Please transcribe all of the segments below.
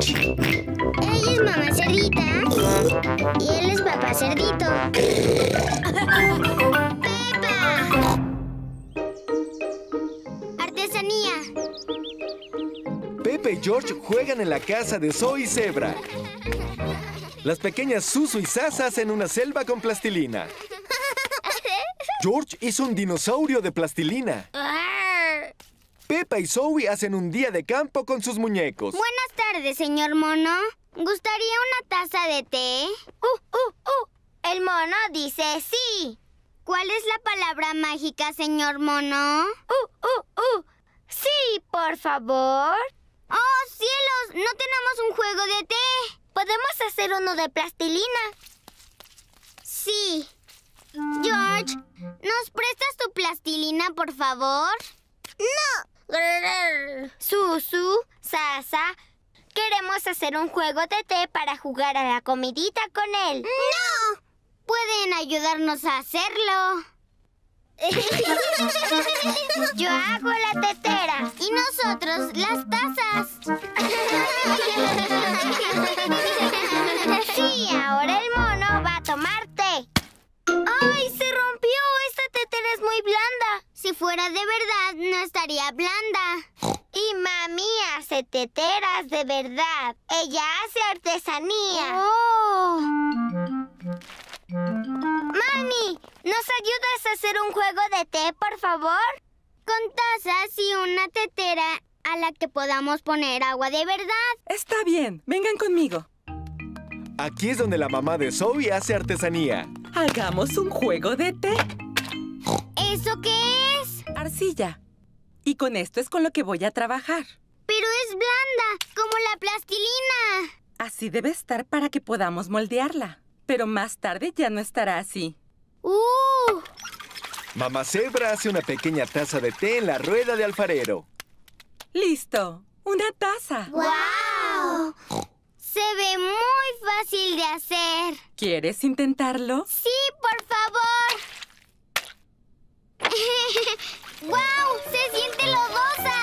Ella es mamá cerdita y él es papá cerdito. ¡Pepa! Artesanía. Pepa y George juegan en la casa de Zoe Zebra. Las pequeñas Suzu y Sasa hacen una selva con plastilina. George hizo un dinosaurio de plastilina. Pepa y Zoe hacen un día de campo con sus muñecos. Buenas tardes, señor mono. ¿Gustaría una taza de té? El mono dice sí. ¿Cuál es la palabra mágica, señor mono? Sí, por favor. ¡Oh, cielos! No tenemos un juego de té. ¿Podemos hacer uno de plastilina? Sí. George, ¿nos prestas tu plastilina, por favor? ¡No! Susu, Sasa, queremos hacer un juego de té para jugar a la comidita con él. ¡No! Pueden ayudarnos a hacerlo. Yo hago la tetera y nosotros las tazas. Sí, ahora el mono va a tomar té. ¡Ay, se rompió! Esta tetera es muy blanda. Si fuera de verdad, no estaría blanda. Y mami hace teteras de verdad. Ella hace artesanía. ¡Oh! Mami, ¿nos ayudas a hacer un juego de té, por favor? Con tazas y una tetera a la que podamos poner agua de verdad. Está bien, vengan conmigo. Aquí es donde la mamá de Zoe hace artesanía. Hagamos un juego de té. ¿Eso qué es? Arcilla. Y con esto es con lo que voy a trabajar. Pero es blanda, como la plastilina. Así debe estar para que podamos moldearla. Pero más tarde ya no estará así. Mamá Zebra hace una pequeña taza de té en la rueda de alfarero. ¡Listo! ¡Una taza! ¡Guau! Se ve muy fácil de hacer. ¿Quieres intentarlo? Sí, por favor. ¡Guau! ¡Se siente lodosa!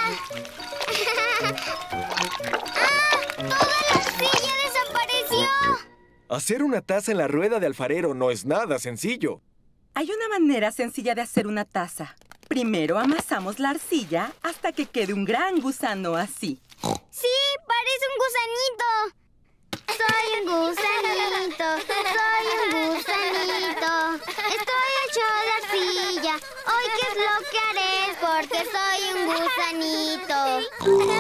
¡Ah! ¡Toda la arcilla desapareció! Hacer una taza en la rueda de alfarero no es nada sencillo. Hay una manera sencilla de hacer una taza. Primero amasamos la arcilla hasta que quede un gran gusano así. ¡Sí! ¡Parece un gusanito! Soy un gusanito, soy un gusanito. Estoy hecho de arcilla. Hoy, ¿qué es lo que haré? Porque soy un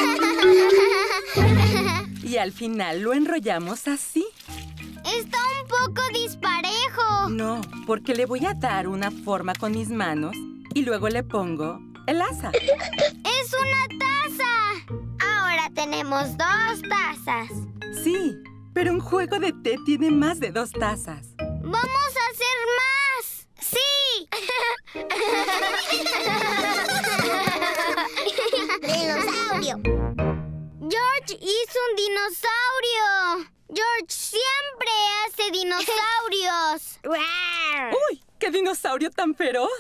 gusanito. Y al final lo enrollamos así. Está un poco disparejo. No, porque le voy a dar una forma con mis manos y luego le pongo el asa. ¡Es una taza! Ahora tenemos 2 tazas. Sí, pero un juego de té tiene más de 2 tazas. ¡Vamos a hacer más! ¡Sí! ¡Dinosaurio! George hizo un dinosaurio. George siempre hace dinosaurios. ¡Uy! ¡Qué dinosaurio tan feroz!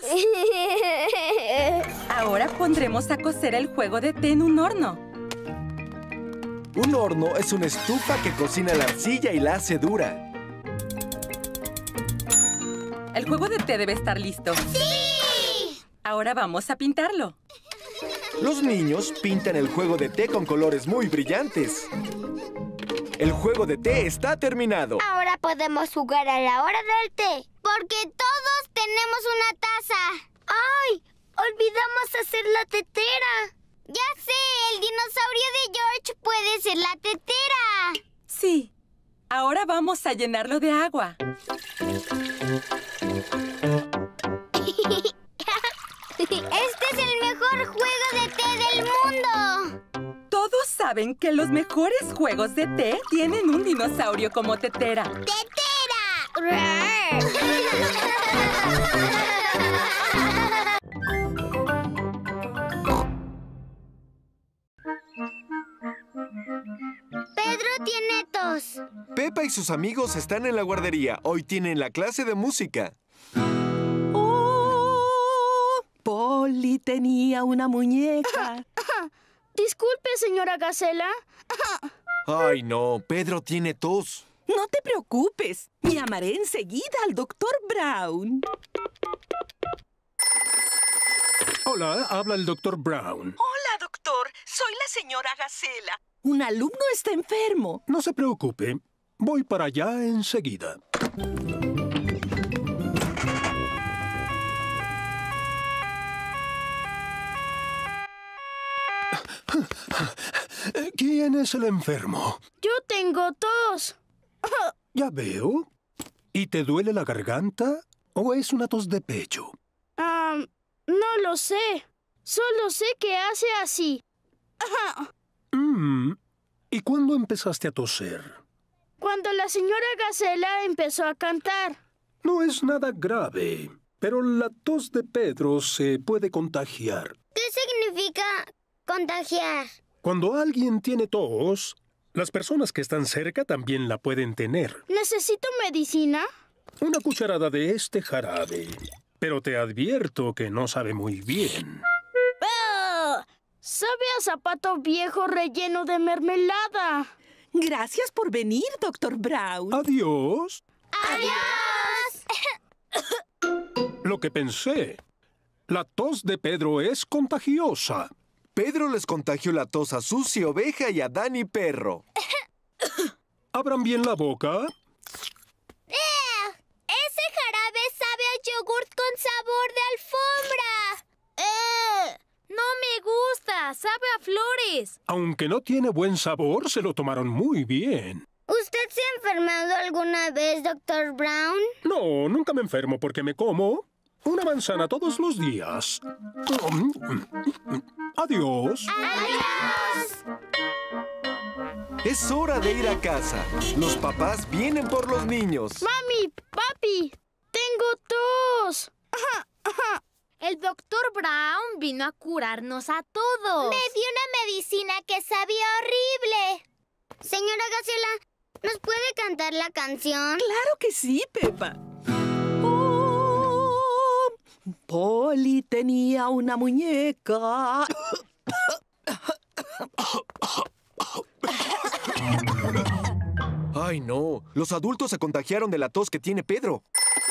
Ahora pondremos a cocer el juego de té en un horno. Un horno es una estufa que cocina la arcilla y la hace dura. El juego de té debe estar listo. ¡Sí! Ahora vamos a pintarlo. Los niños pintan el juego de té con colores muy brillantes. El juego de té está terminado. Ahora podemos jugar a la hora del té. Porque todos tenemos una taza. ¡Ay! Olvidamos hacer la tetera. Ya sé, el dinosaurio de George puede ser la tetera. Sí. Ahora vamos a llenarlo de agua. Este es el mejor juego de té del mundo. Todos saben que los mejores juegos de té tienen un dinosaurio como tetera. ¡Tetera! Pedro tiene tos. Pepa y sus amigos están en la guardería. Hoy tienen la clase de música. ¡Oh! Polly tenía una muñeca. Disculpe, señora Gacela. Ay, no. Pedro tiene tos. No te preocupes. Llamaré enseguida al doctor Brown. Hola, habla el doctor Brown. Hola, doctor. Soy la señora Gacela. Un alumno está enfermo. No se preocupe. Voy para allá enseguida. ¿Quién es el enfermo? Yo tengo tos. Ya veo. ¿Y te duele la garganta o es una tos de pecho? No lo sé. Solo sé que hace así. ¿Y cuándo empezaste a toser? Cuando la señora Gacela empezó a cantar. No es nada grave, pero la tos de Pedro se puede contagiar. ¿Qué significa contagiar? Cuando alguien tiene tos, las personas que están cerca también la pueden tener. ¿Necesito medicina? Una cucharada de este jarabe. Pero te advierto que no sabe muy bien. ¡Ah! Sabe a zapato viejo relleno de mermelada. Gracias por venir, doctor Brown. Adiós. ¡Adiós! Lo que pensé. La tos de Pedro es contagiosa. Pedro les contagió la tos a Susi Oveja y a Dani Perro. Abran bien la boca. ¡Ese jarabe sabe a yogurt con sabor de alfombra! ¡No me gusta! ¡Sabe a flores! Aunque no tiene buen sabor, se lo tomaron muy bien. ¿Usted se ha enfermado alguna vez, doctor Brown? No, nunca me enfermo porque me como una manzana todos los días. Adiós. ¡Adiós! Es hora de ir a casa. Los papás vienen por los niños. Mami, papi, tengo tos. El doctor Brown vino a curarnos a todos. Me dio una medicina que sabía horrible. Señora Gacela, ¿nos puede cantar la canción? Claro que sí, Pepa. Oh, Polly tenía una muñeca. Ay, no. Los adultos se contagiaron de la tos que tiene Pedro.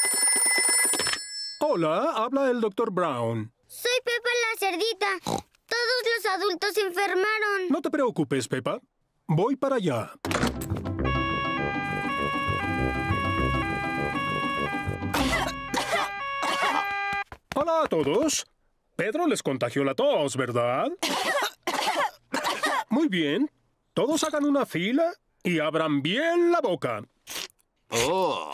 Hola, habla el doctor Brown. Soy Pepa la cerdita. Todos los adultos se enfermaron. No te preocupes, Pepa. Voy para allá. Hola a todos. Pedro les contagió la tos, ¿verdad? Muy bien. Todos hagan una fila y abran bien la boca. Oh.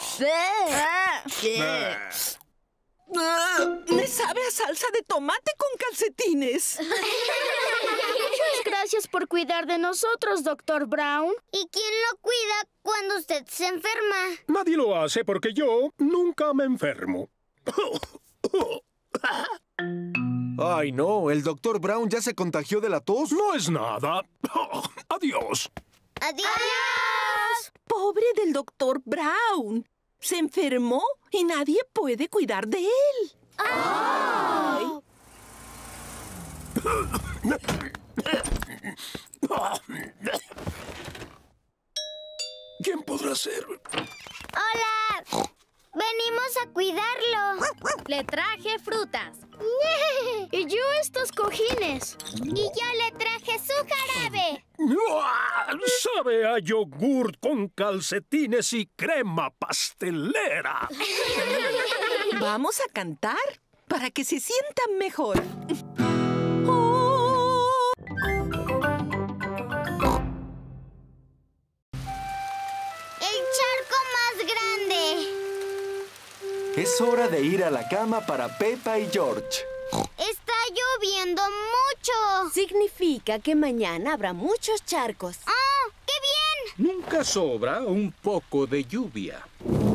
Me sabe a salsa de tomate con calcetines. Muchas gracias por cuidar de nosotros, doctor Brown. ¿Y quién lo cuida cuando usted se enferma? Nadie lo hace porque yo nunca me enfermo. Ay, no. El doctor Brown ya se contagió de la tos. No es nada. Adiós. ¡Adiós! Pobre del doctor Brown. Se enfermó y nadie puede cuidar de él. ¡Ay! ¿Quién podrá ser? ¡Hola! Venimos a cuidarlo. Le traje frutas. Y yo estos cojines. Y yo le traje su jarabe. Sabe a yogur con calcetines y crema pastelera. Vamos a cantar para que se sientan mejor. Oh. El charco más grande. Es hora de ir a la cama para Peppa y George. Está lloviendo mucho. Significa que mañana habrá muchos charcos. ¡Oh, qué bien! Nunca sobra un poco de lluvia.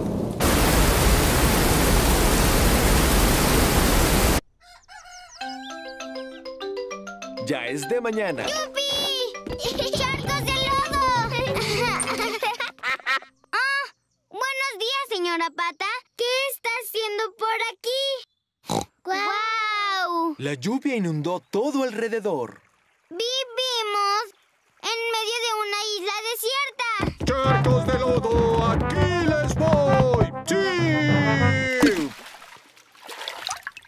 Ya es de mañana. ¡Yupi! ¡Charcos de lodo! Buenos días, señora Pata. ¿Qué está haciendo por aquí? ¡Guau! La lluvia inundó todo alrededor. Vivimos en medio de una isla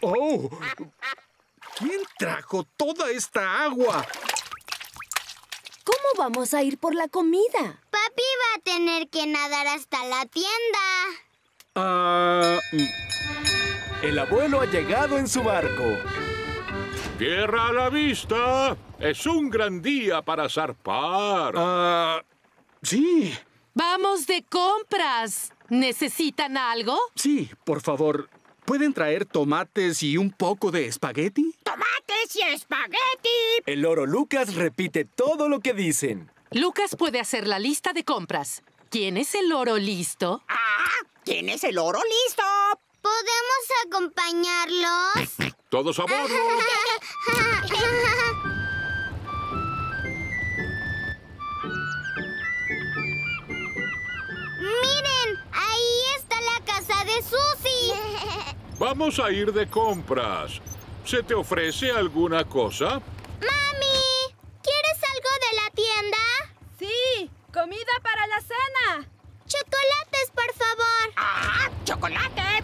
¡Oh! ¿Quién trajo toda esta agua? ¿Cómo vamos a ir por la comida? Papi va a tener que nadar hasta la tienda. El abuelo ha llegado en su barco. ¡Tierra a la vista! Es un gran día para zarpar. Sí. ¡Vamos de compras! ¿Necesitan algo? Sí, por favor. ¿Pueden traer tomates y un poco de espagueti? ¡Tomates y espagueti! El loro Lucas repite todo lo que dicen. Lucas puede hacer la lista de compras. ¿Quién es el loro listo? ¿Quién es el loro listo? ¿Podemos acompañarlos? ¡Todos a bordo! ¡Miren! ¡Ahí está la casa de Susie! Vamos a ir de compras. ¿Se te ofrece alguna cosa? ¡Mami! ¿Quieres algo de la tienda? ¡Sí! ¡Comida para la cena! ¡Chocolates, por favor! ¡Chocolate!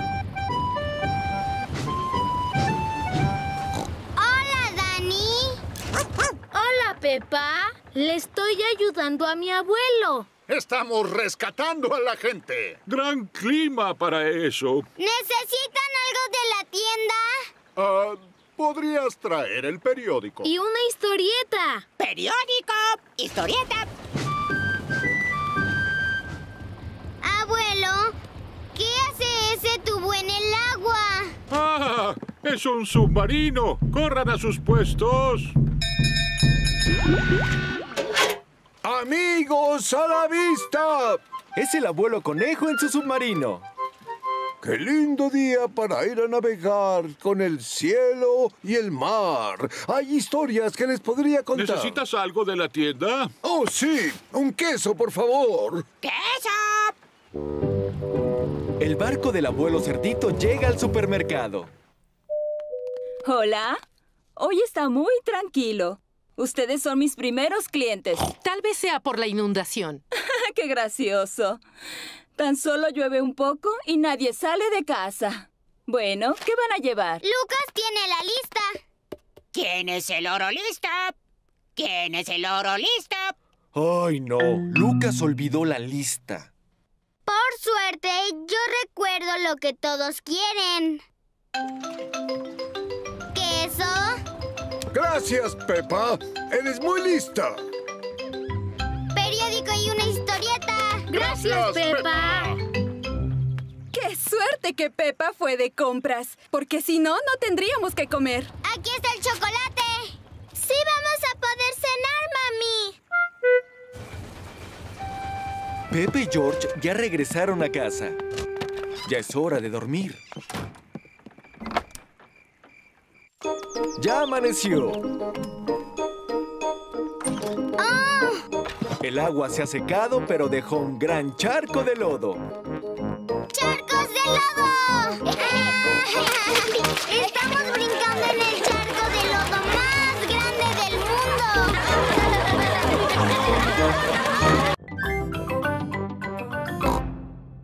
¡Hola, Dani! Hola, Peppa. Le estoy ayudando a mi abuelo. Estamos rescatando a la gente. Gran clima para eso. ¿Necesitan algo de la tienda? ¿Podrías traer el periódico? Y una historieta. ¡Periódico! ¡Historieta! Abuelo, ¿qué hace ese tubo en el agua? ¡Ah! ¡Es un submarino! ¡Corran a sus puestos! ¡Amigos, a la vista! Es el abuelo conejo en su submarino. ¡Qué lindo día para ir a navegar con el cielo y el mar! Hay historias que les podría contar. ¿Necesitas algo de la tienda? ¡Oh, sí! ¡Un queso, por favor! ¡Queso! El barco del abuelo cerdito llega al supermercado. Hola. Hoy está muy tranquilo. Ustedes son mis primeros clientes. Tal vez sea por la inundación. ¡Qué gracioso! Tan solo llueve un poco y nadie sale de casa. Bueno, ¿qué van a llevar? Lucas tiene la lista. ¿Quién es el loro listo? ¿Quién es el loro listo? ¡Ay, no! Lucas olvidó la lista. Por suerte, yo recuerdo lo que todos quieren. ¿Queso? Gracias, Peppa. Eres muy lista. Periódico y una historieta. Gracias, Peppa. ¡Qué suerte que Peppa fue de compras! Porque si no, no tendríamos que comer. Aquí está el chocolate. Sí vamos a poder cenar, mami. Pepe y George ya regresaron a casa. Ya es hora de dormir. Ya amaneció. El agua se ha secado, pero dejó un gran charco de lodo. ¡Charcos de lodo! Estamos brincando en el charco de lodo más grande del mundo.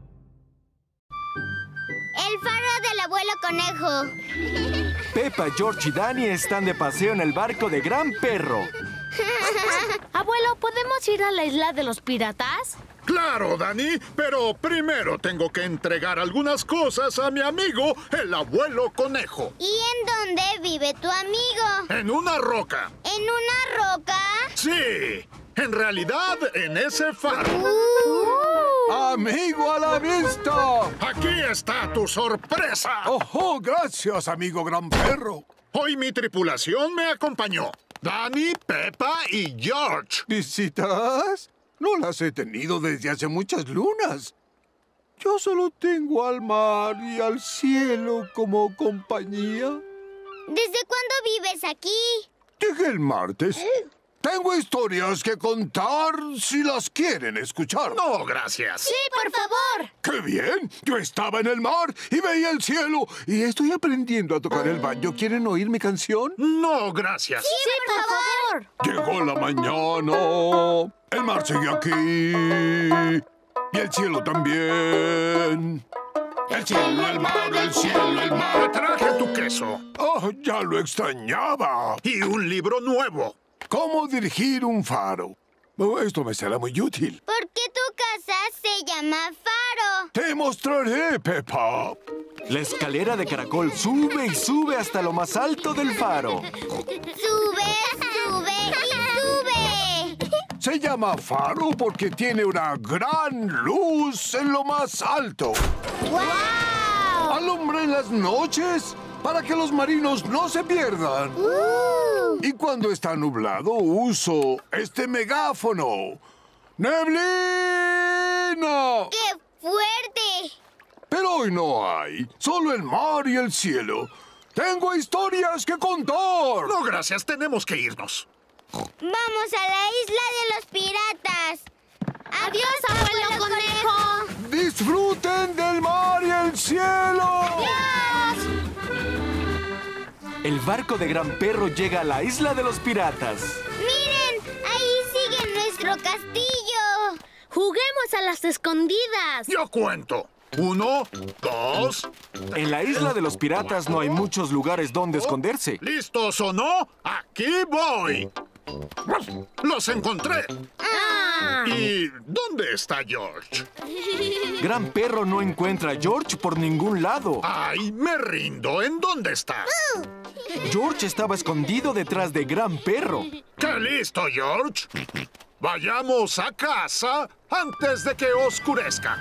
El faro del abuelo conejo. Peppa, George y Dani están de paseo en el barco de Gran Perro. Abuelo, ¿podemos ir a la isla de los piratas? Claro, Dani, pero primero tengo que entregar algunas cosas a mi amigo, el abuelo conejo. ¿Y en dónde vive tu amigo? En una roca. ¿En una roca? Sí, en realidad en ese faro. ¡Amigo a la vista! Aquí está tu sorpresa. ¡Oh, gracias, amigo Gran Perro! Hoy mi tripulación me acompañó. Dani, Peppa y George. ¿Visitas? No las he tenido desde hace muchas lunas. Yo solo tengo al mar y al cielo como compañía. ¿Desde cuándo vives aquí? Llegué el martes. Tengo historias que contar si las quieren escuchar. No, gracias. Sí, por favor. ¡Qué bien! Yo estaba en el mar y veía el cielo. Y estoy aprendiendo a tocar el banjo. ¿Quieren oír mi canción? No, gracias. Sí, por favor. Llegó la mañana. El mar sigue aquí. Y el cielo también. El cielo, el mar, el cielo, el mar. Te traje tu eso? ¡Oh, ya lo extrañaba! Y un libro nuevo. ¿Cómo dirigir un faro? Oh, esto me será muy útil. ¿Por qué tu casa se llama Faro? ¡Te mostraré, Peppa! La escalera de caracol sube y sube hasta lo más alto del faro. Sube, sube y sube. Se llama faro porque tiene una gran luz en lo más alto. ¡Guau! Alumbra en las noches para que los marinos no se pierdan. Y cuando está nublado, uso este megáfono. ¡Neblina! ¡Qué fuerte! Pero hoy no hay, solo el mar y el cielo. ¡Tengo historias que contar! No, gracias, tenemos que irnos. ¡Vamos a la isla de los piratas! ¡Adiós, abuelo conejo! ¡Disfruten del mar y el cielo! ¡Adiós! El barco de Gran Perro llega a la isla de los piratas. ¡Miren! ¡Ahí sigue nuestro castillo! ¡Juguemos a las escondidas! Yo cuento. 1, 2... En la isla de los piratas no hay muchos lugares donde esconderse. ¿Listos o no? ¡Aquí voy! ¡Los encontré! ¿Y dónde está George? Gran Perro no encuentra a George por ningún lado. ¡Ay, me rindo! ¿En dónde está? George estaba escondido detrás de Gran Perro. ¡Qué listo, George! Vayamos a casa antes de que oscurezca.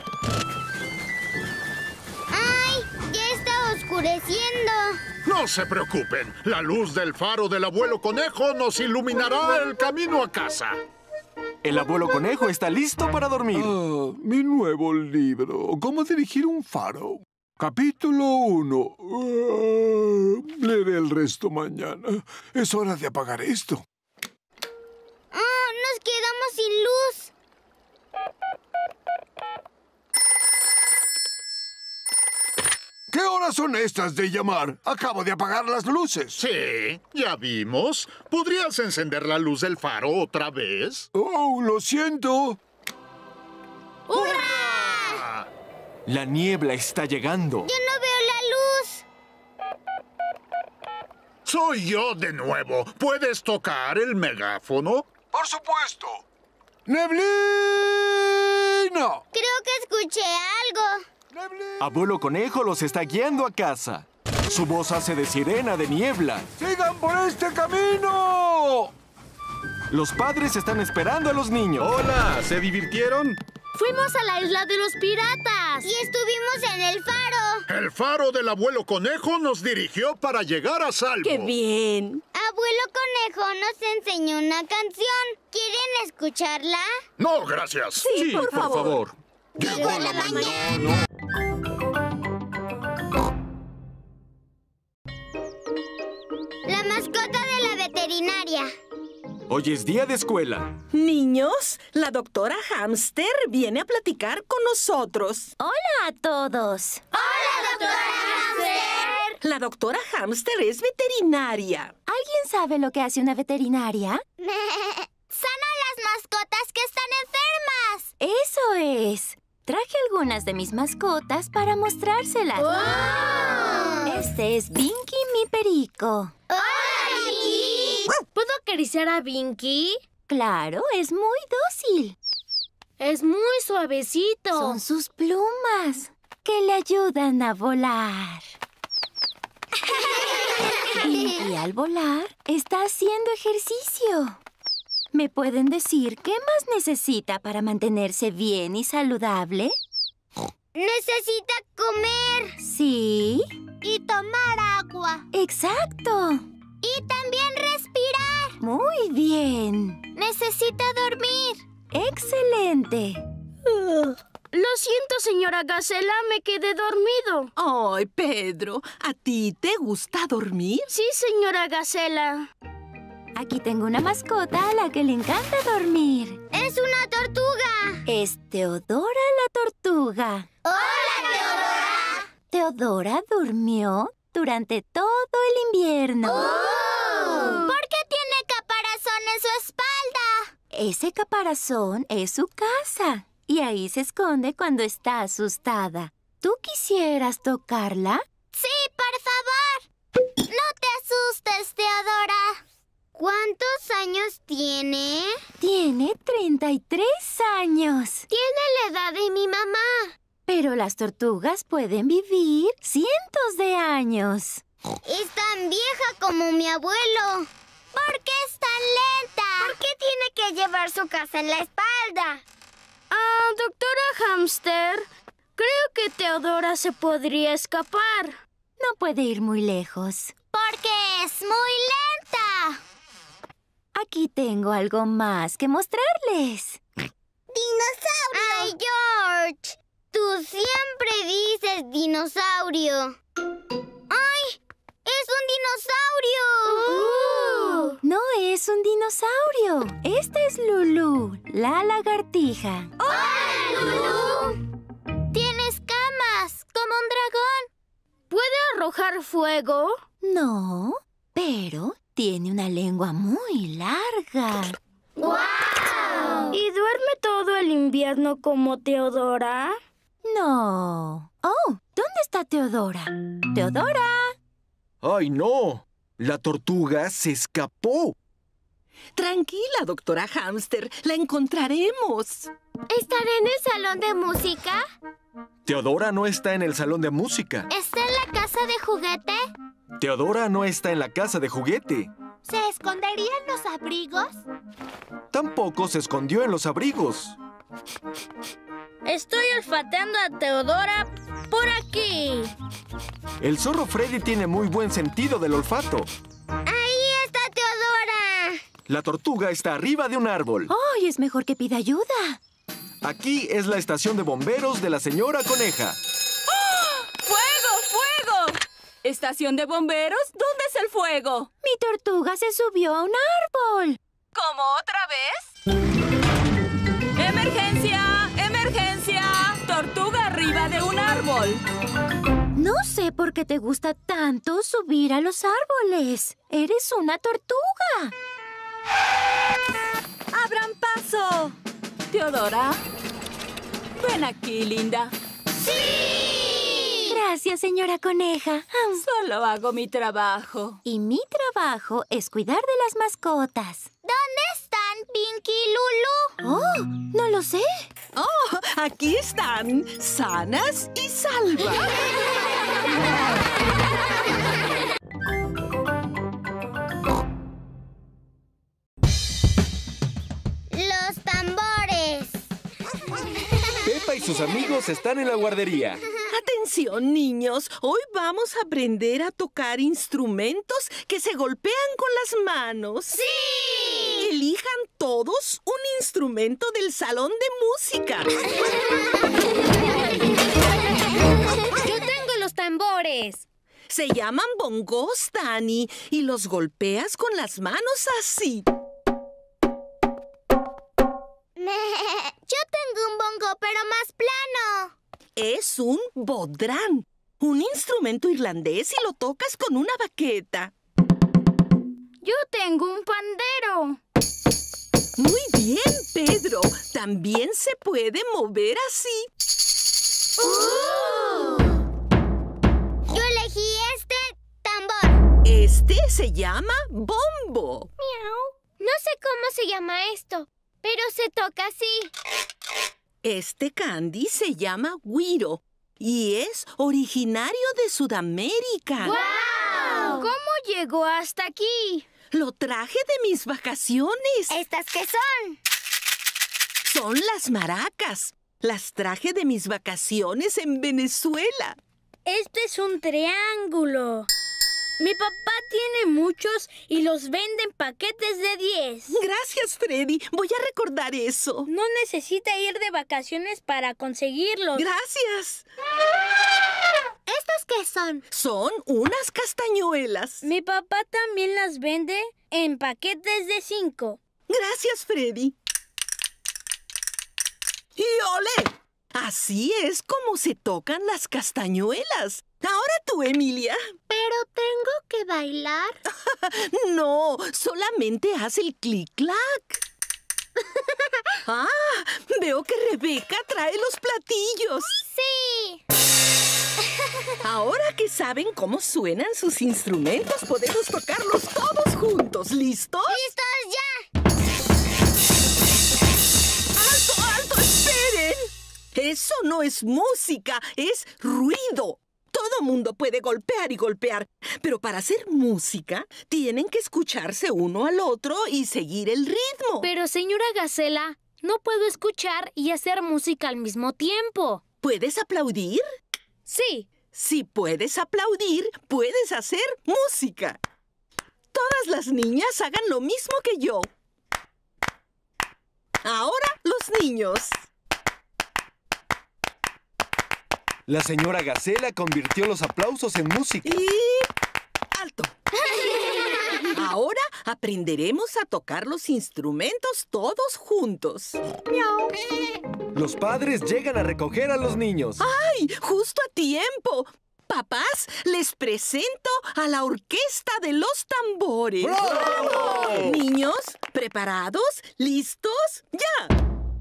¡Ay! ¡Ya está oscureciendo! No se preocupen. La luz del faro del abuelo conejo nos iluminará el camino a casa. El abuelo conejo está listo para dormir. Ah, mi nuevo libro. ¿Cómo dirigir un faro? Capítulo 1. Leeré el resto mañana. Es hora de apagar esto. ¡Oh! ¡Nos quedamos sin luz! ¿Qué horas son estas de llamar? Acabo de apagar las luces. Sí, ya vimos. ¿Podrías encender la luz del faro otra vez? Oh, lo siento. ¡Hurra! La niebla está llegando. ¡Yo no veo la luz! Soy yo de nuevo. ¿Puedes tocar el megáfono? Por supuesto. ¡Neblina! Creo que escuché algo. Abuelo Conejo los está guiando a casa. Su voz hace de sirena de niebla. ¡Sigan por este camino! Los padres están esperando a los niños. ¡Hola! ¿Se divirtieron? ¡Fuimos a la isla de los piratas! Y estuvimos en el faro. El faro del abuelo conejo nos dirigió para llegar a salvo. ¡Qué bien! Abuelo Conejo nos enseñó una canción. ¿Quieren escucharla? No, gracias. Sí, por favor. Llegó la mañana. La mascota de la veterinaria. Hoy es día de escuela. Niños, la doctora Hamster viene a platicar con nosotros. ¡Hola a todos! ¡Hola, doctora Hamster! La doctora Hamster es veterinaria. ¿Alguien sabe lo que hace una veterinaria? Sana a las mascotas que están enfermas. ¡Eso es! Traje algunas de mis mascotas para mostrárselas. ¡Wow! Este es Binky, mi perico. ¡Hola, Binky! ¿Puedo acariciar a Binky? Claro, es muy dócil. Es muy suavecito. Son sus plumas que le ayudan a volar. Binky al volar está haciendo ejercicio. ¿Me pueden decir qué más necesita para mantenerse bien y saludable? Necesita comer. Sí. Y tomar agua. Exacto. Y también respirar. Muy bien. Necesita dormir. Excelente. Lo siento, señora Gacela, me quedé dormido. Ay, Pedro, ¿a ti te gusta dormir? Sí, señora Gacela. Aquí tengo una mascota a la que le encanta dormir. Es una tortuga. Es Teodora la tortuga. ¡Hola, Teodora! Teodora durmió durante todo el invierno. ¿Por qué tiene caparazón en su espalda? Ese caparazón es su casa y ahí se esconde cuando está asustada. ¿Tú quisieras tocarla? Sí, por favor. ¿Cuántos años tiene? Tiene 33 años. Tiene la edad de mi mamá. Pero las tortugas pueden vivir cientos de años. Es tan vieja como mi abuelo. ¿Por qué es tan lenta? ¿Por qué tiene que llevar su casa en la espalda? Doctora Hamster, creo que Teodora se podría escapar. No puede ir muy lejos. Porque es muy lenta. Aquí tengo algo más que mostrarles. ¡Dinosaurio! ¡Ay, George! Tú siempre dices dinosaurio. ¡Ay! ¡Es un dinosaurio! No es un dinosaurio. Esta es Lulú, la lagartija. ¡Hola, Lulú! Tiene escamas, como un dragón. ¿Puede arrojar fuego? No, pero tiene una lengua muy larga. ¡Guau! ¿Y duerme todo el invierno como Teodora? No. Oh, ¿dónde está Teodora? ¡Teodora! ¡Ay, no! La tortuga se escapó. Tranquila, doctora Hamster. La encontraremos. ¿Estará en el salón de música? Teodora no está en el salón de música. ¿Está en la casa de juguete? Teodora no está en la casa de juguete. ¿Se escondería en los abrigos? Tampoco se escondió en los abrigos. Estoy olfateando a Teodora por aquí. El zorro Freddy tiene muy buen sentido del olfato. ¡Ahí está Teodora! La tortuga está arriba de un árbol. ¡Ay, es mejor que pida ayuda! Aquí es la estación de bomberos de la señora Coneja. ¡Fuego, fuego! ¿Estación de bomberos? ¿Dónde es el fuego? Mi tortuga se subió a un árbol. ¿Cómo otra vez? ¡Emergencia! ¡Emergencia! ¡Tortuga arriba de un árbol! No sé por qué te gusta tanto subir a los árboles. Eres una tortuga. ¡Abran paso! Teodora, ven aquí, linda. ¡Sí! Gracias, señora Coneja. Solo hago mi trabajo. Y mi trabajo es cuidar de las mascotas. ¿Dónde están Pinky y Lulú? Oh, no lo sé. ¡Oh! Aquí están, sanas y salvas. Los tambores. Pepa y sus amigos están en la guardería. Atención, niños. Hoy vamos a aprender a tocar instrumentos que se golpean con las manos. ¡Sí! Elijan todos un instrumento del salón de música. Yo tengo los tambores. Se llaman bongos, Dani, y los golpeas con las manos así. Yo tengo un bongo, pero más plano. Es un bodrán, un instrumento irlandés y lo tocas con una baqueta. Yo tengo un pandero. Muy bien, Pedro. También se puede mover así. Yo elegí este tambor. Este se llama bombo. Miau. No sé cómo se llama esto, pero se toca así. Este candy se llama güiro y es originario de Sudamérica. ¡Guau! ¿Cómo llegó hasta aquí? Lo traje de mis vacaciones. ¿Estas qué son? Son las maracas. Las traje de mis vacaciones en Venezuela. Este es un triángulo. Mi papá tiene muchos y los vende en paquetes de 10. Gracias, Freddy. Voy a recordar eso. No necesita ir de vacaciones para conseguirlos. Gracias. ¿Estos qué son? Son unas castañuelas. Mi papá también las vende en paquetes de 5. Gracias, Freddy. ¡Y ole! Así es como se tocan las castañuelas. Ahora tú, Emilia. ¿Pero tengo que bailar? No, solamente haz el clic-clac. Ah, veo que Rebeca trae los platillos. ¡Sí! Ahora que saben cómo suenan sus instrumentos, podemos tocarlos todos juntos. ¿Listos? ¡Listos ya! ¡Alto, alto! ¡Esperen! Eso no es música, es ruido. Todo mundo puede golpear y golpear, pero para hacer música tienen que escucharse uno al otro y seguir el ritmo. Pero, señora Gacela, no puedo escuchar y hacer música al mismo tiempo. ¿Puedes aplaudir? Sí. Si puedes aplaudir, puedes hacer música. Todas las niñas hagan lo mismo que yo. Ahora, los niños. La señora Gacela convirtió los aplausos en música. Y... ¡alto! Ahora aprenderemos a tocar los instrumentos todos juntos. ¡Miau! Los padres llegan a recoger a los niños. ¡Ay! ¡Justo a tiempo! Papás, les presento a la Orquesta de los Tambores. ¡Bravo! Niños, ¿preparados? ¿Listos? ¡Ya!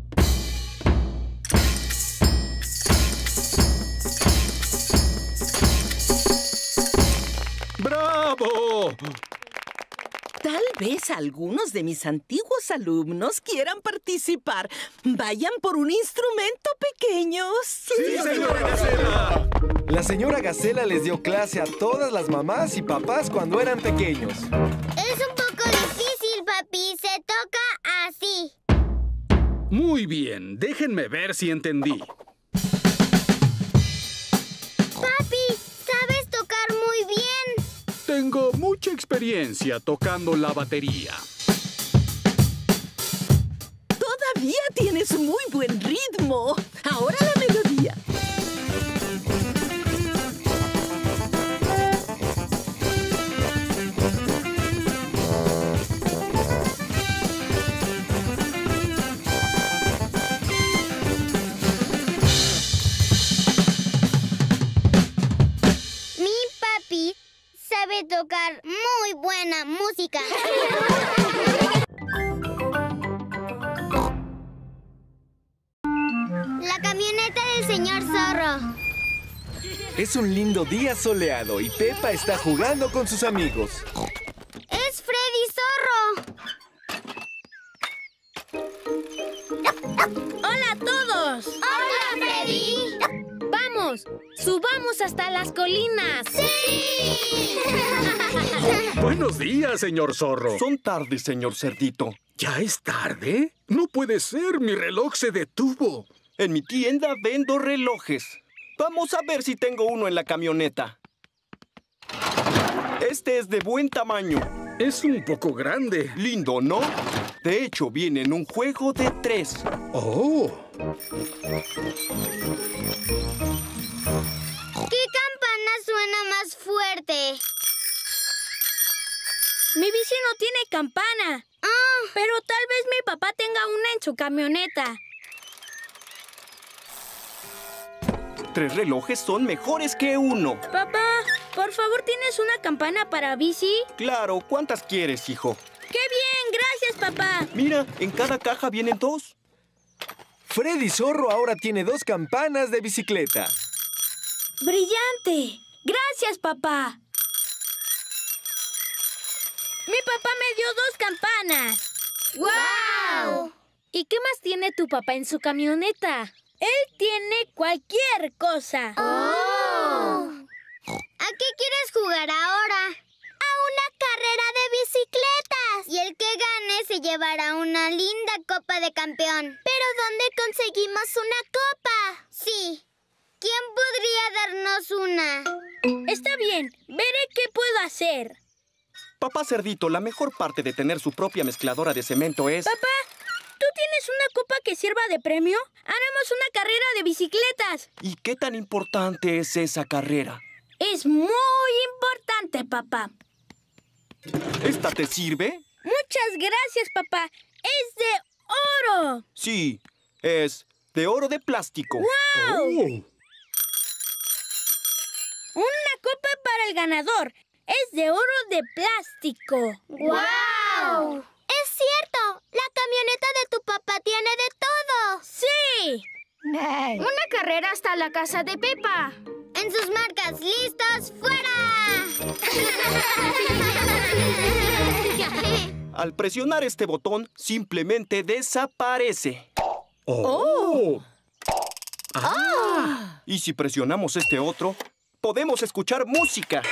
¡Bravo! Tal vez algunos de mis antiguos alumnos quieran participar. Vayan por un instrumento pequeño. ¡Sí, señora Gacela! La señora Gacela les dio clase a todas las mamás y papás cuando eran pequeños. Es un poco difícil, papi. Se toca así. Muy bien, déjenme ver si entendí. Papi, sabes tocar muy bien. Tengo mucha experiencia tocando la batería. Todavía tienes muy buen ritmo. Ahora la melodía. Mi papi sabe tocar muy buena música. La camioneta del señor Zorro. Es un lindo día soleado y Peppa está jugando con sus amigos. ¡Es Freddy Zorro! ¡Hola a todos! ¡Hola, Freddy! ¡Vamos! ¡Subamos hasta las colinas! ¡Sí! Buenos días, señor Zorro. Son tarde, señor Cerdito. ¿Ya es tarde? No puede ser, mi reloj se detuvo. En mi tienda vendo relojes. Vamos a ver si tengo uno en la camioneta. Este es de buen tamaño. Es un poco grande. Lindo, ¿no? De hecho, viene en un juego de 3. ¡Oh! ¿Qué campana suena más fuerte? Mi bici no tiene campana. Pero tal vez mi papá tenga una en su camioneta. 3 relojes son mejores que uno. Papá, por favor, ¿tienes una campana para bici? Claro, ¿cuántas quieres, hijo? ¡Qué bien! ¡Gracias, papá! Mira, en cada caja vienen 2. Freddy Zorro ahora tiene 2 campanas de bicicleta. ¡Brillante! ¡Gracias, papá! Mi papá me dio 2 campanas. ¡Guau! ¿Y qué más tiene tu papá en su camioneta? Él tiene cualquier cosa. ¡Oh! ¿A qué quieres jugar ahora? A una carrera de bicicletas. Y el que gane se llevará una linda copa de campeón. ¿Pero dónde conseguimos una copa? Sí. ¿Quién podría darnos una? Está bien. Veré qué puedo hacer. Papá Cerdito, la mejor parte de tener su propia mezcladora de cemento es... Papá, ¿tú tienes una copa que sirva de premio? Haremos una carrera de bicicletas. ¿Y qué tan importante es esa carrera? Es muy importante, papá. ¿Esta te sirve? Muchas gracias, papá. Es de oro. Sí, es de oro de plástico. ¡Wow! Oh. Una copa para el ganador. Es de oro de plástico. ¡Guau! ¡Es cierto! La camioneta de tu papá tiene de todo. ¡Sí! Una carrera hasta la casa de Peppa. En sus marcas, listos, ¡fuera! Al presionar este botón, simplemente desaparece. ¡Oh! Y si presionamos este otro, podemos escuchar música.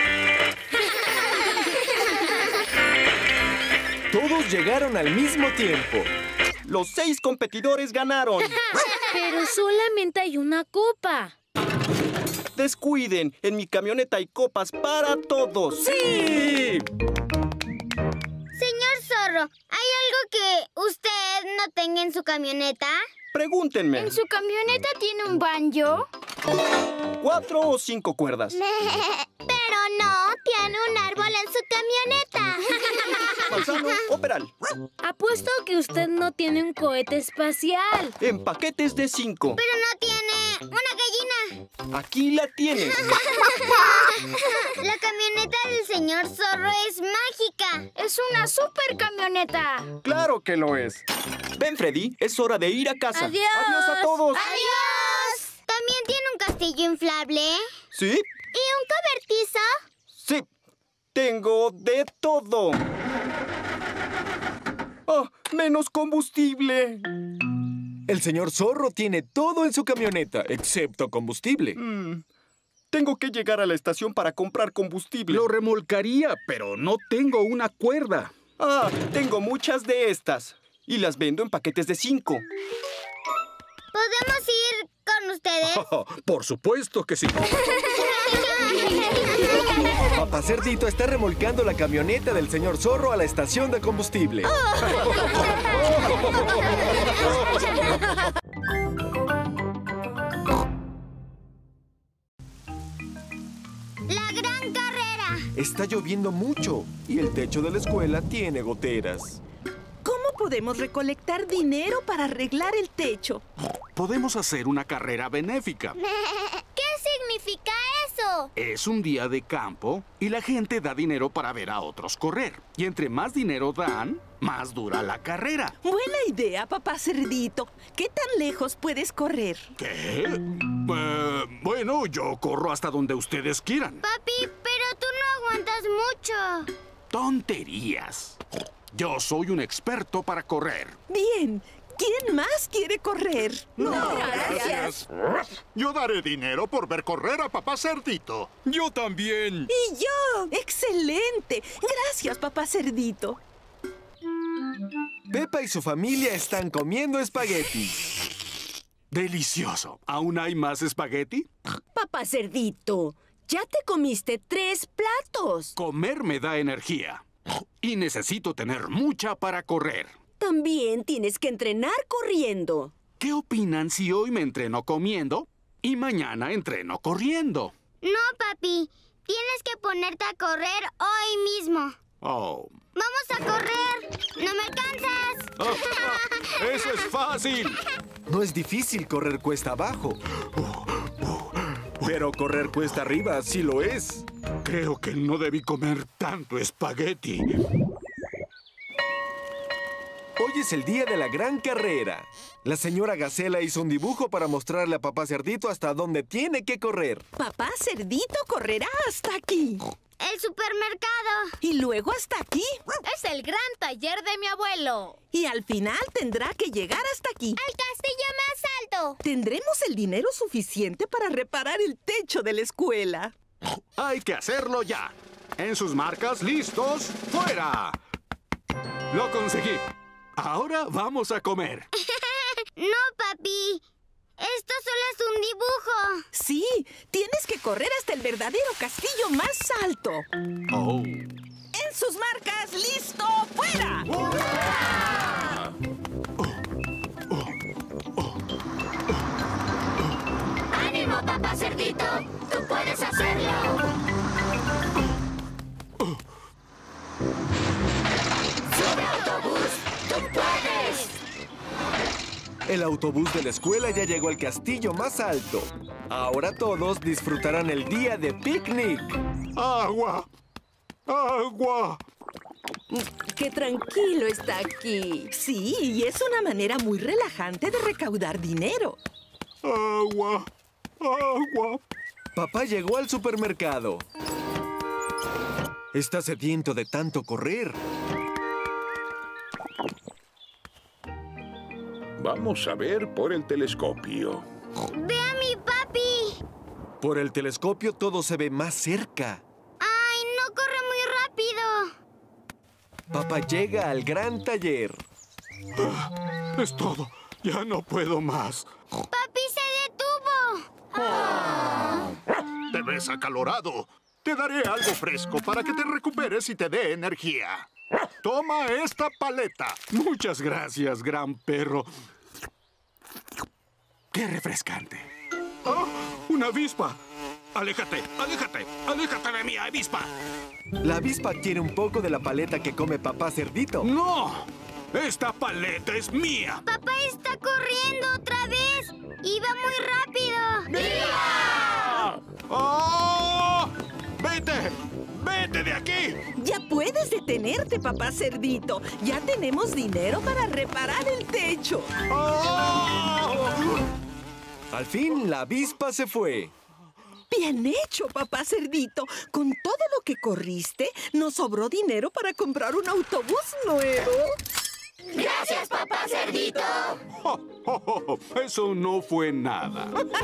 Todos llegaron al mismo tiempo. Los 6 competidores ganaron. Pero solamente hay una copa. Descuiden, en mi camioneta hay copas para todos. ¡Sí! Señor Zorro, ¿hay algo que usted no tenga en su camioneta? Pregúntenme. ¿En su camioneta tiene un banjo? 4 o 5 cuerdas. Pero no, tiene un árbol en su camioneta. Manzano o peral. Apuesto que usted no tiene un cohete espacial. En paquetes de 5. Pero no tiene una gallina. Aquí la tienes. La camioneta del señor Zorro es mágica. Es una super camioneta. Claro que lo es. Ven, Freddy, es hora de ir a casa. ¡Adiós! ¡Adiós a todos! ¡Adiós! ¿También tiene un castillo inflable? ¿Sí? ¿Y un cobertizo? Sí. Tengo de todo. ¡Oh, menos combustible! El señor Zorro tiene todo en su camioneta, excepto combustible. Tengo que llegar a la estación para comprar combustible. Lo remolcaría, pero no tengo una cuerda. Ah, tengo muchas de estas. Y las vendo en paquetes de 5. ¿Podemos ir con ustedes? Por supuesto que sí. Papá Cerdito está remolcando la camioneta del señor Zorro a la estación de combustible. ¡La gran carrera! Está lloviendo mucho y el techo de la escuela tiene goteras. ¿Cómo podemos recolectar dinero para arreglar el techo? Podemos hacer una carrera benéfica. ¿Qué significa eso? Es un día de campo y la gente da dinero para ver a otros correr. Y entre más dinero dan, más dura la carrera. Buena idea, papá Cerdito. ¿Qué tan lejos puedes correr? ¿Qué? Bueno, yo corro hasta donde ustedes quieran. Papi, pero tú no aguantas mucho. Tonterías. Yo soy un experto para correr. Bien. ¿Quién más quiere correr? No, gracias. Yo daré dinero por ver correr a papá Cerdito. Yo también. Y yo. ¡Excelente! Gracias, papá Cerdito. Pepa y su familia están comiendo espagueti. Delicioso. ¿Aún hay más espagueti? Papá Cerdito, ya te comiste 3 platos. Comer me da energía. Y necesito tener mucha para correr. También tienes que entrenar corriendo. ¿Qué opinan si hoy me entreno comiendo y mañana entreno corriendo? No, papi. Tienes que ponerte a correr hoy mismo. Oh. ¡Vamos a correr! ¡No me alcanzas! ¡Eso es fácil! No es difícil correr cuesta abajo. Pero correr cuesta arriba sí lo es. Creo que no debí comer tanto espagueti. Hoy es el día de la gran carrera. La señora Gacela hizo un dibujo para mostrarle a papá Cerdito hasta dónde tiene que correr. Papá Cerdito correrá hasta aquí. ¡El supermercado! Y luego hasta aquí. Es el gran taller de mi abuelo. Y al final tendrá que llegar hasta aquí. ¡Al castillo más alto! Tendremos el dinero suficiente para reparar el techo de la escuela. Hay que hacerlo ya. En sus marcas, listos, ¡fuera! Lo conseguí. Ahora vamos a comer. No, papi. Esto solo es un dibujo. Sí, tienes que correr hasta el verdadero castillo más alto. Oh. En sus marcas, listo, fuera. ¡Ánimo, papá Cerdito! ¡Tú puedes hacerlo! ¡Sube autobús! ¡Tú puedes! El autobús de la escuela ya llegó al castillo más alto. Ahora todos disfrutarán el día de picnic. ¡Agua! ¡Agua! ¡Qué tranquilo está aquí! Sí, y es una manera muy relajante de recaudar dinero. ¡Agua! ¡Agua! Papá llegó al supermercado. Está sediento de tanto correr. Vamos a ver por el telescopio. ¡Ve a mi papi! Por el telescopio todo se ve más cerca. ¡Ay, no corre muy rápido! Papá llega al gran taller. Es todo. Ya no puedo más. ¡Papi se detuvo! Te ves acalorado. Te daré algo fresco para que te recuperes y te dé energía. Toma esta paleta. Muchas gracias, gran perro. ¡Qué refrescante! ¡Oh! ¡Una avispa! ¡Aléjate! ¡Aléjate! ¡Aléjate de mí, avispa! La avispa quiere un poco de la paleta que come papá cerdito. ¡No! ¡Esta paleta es mía! ¡Papá está corriendo otra vez! ¡Iba muy rápido! ¡Viva! ¡Oh! ¡Vete! ¡Vete de aquí! Ya puedes detenerte, papá cerdito. Ya tenemos dinero para reparar el techo. ¡Oh! Al fin, la avispa se fue. Bien hecho, papá cerdito. Con todo lo que corriste, nos sobró dinero para comprar un autobús nuevo. ¡Gracias, papá cerdito! Oh, oh, oh, oh. Eso no fue nada.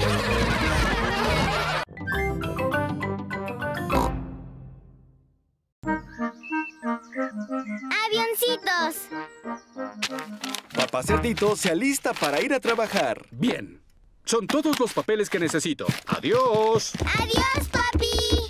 ¡Avioncitos! Papá cerdito se alista para ir a trabajar. Bien. Son todos los papeles que necesito. ¡Adiós! ¡Adiós, papi!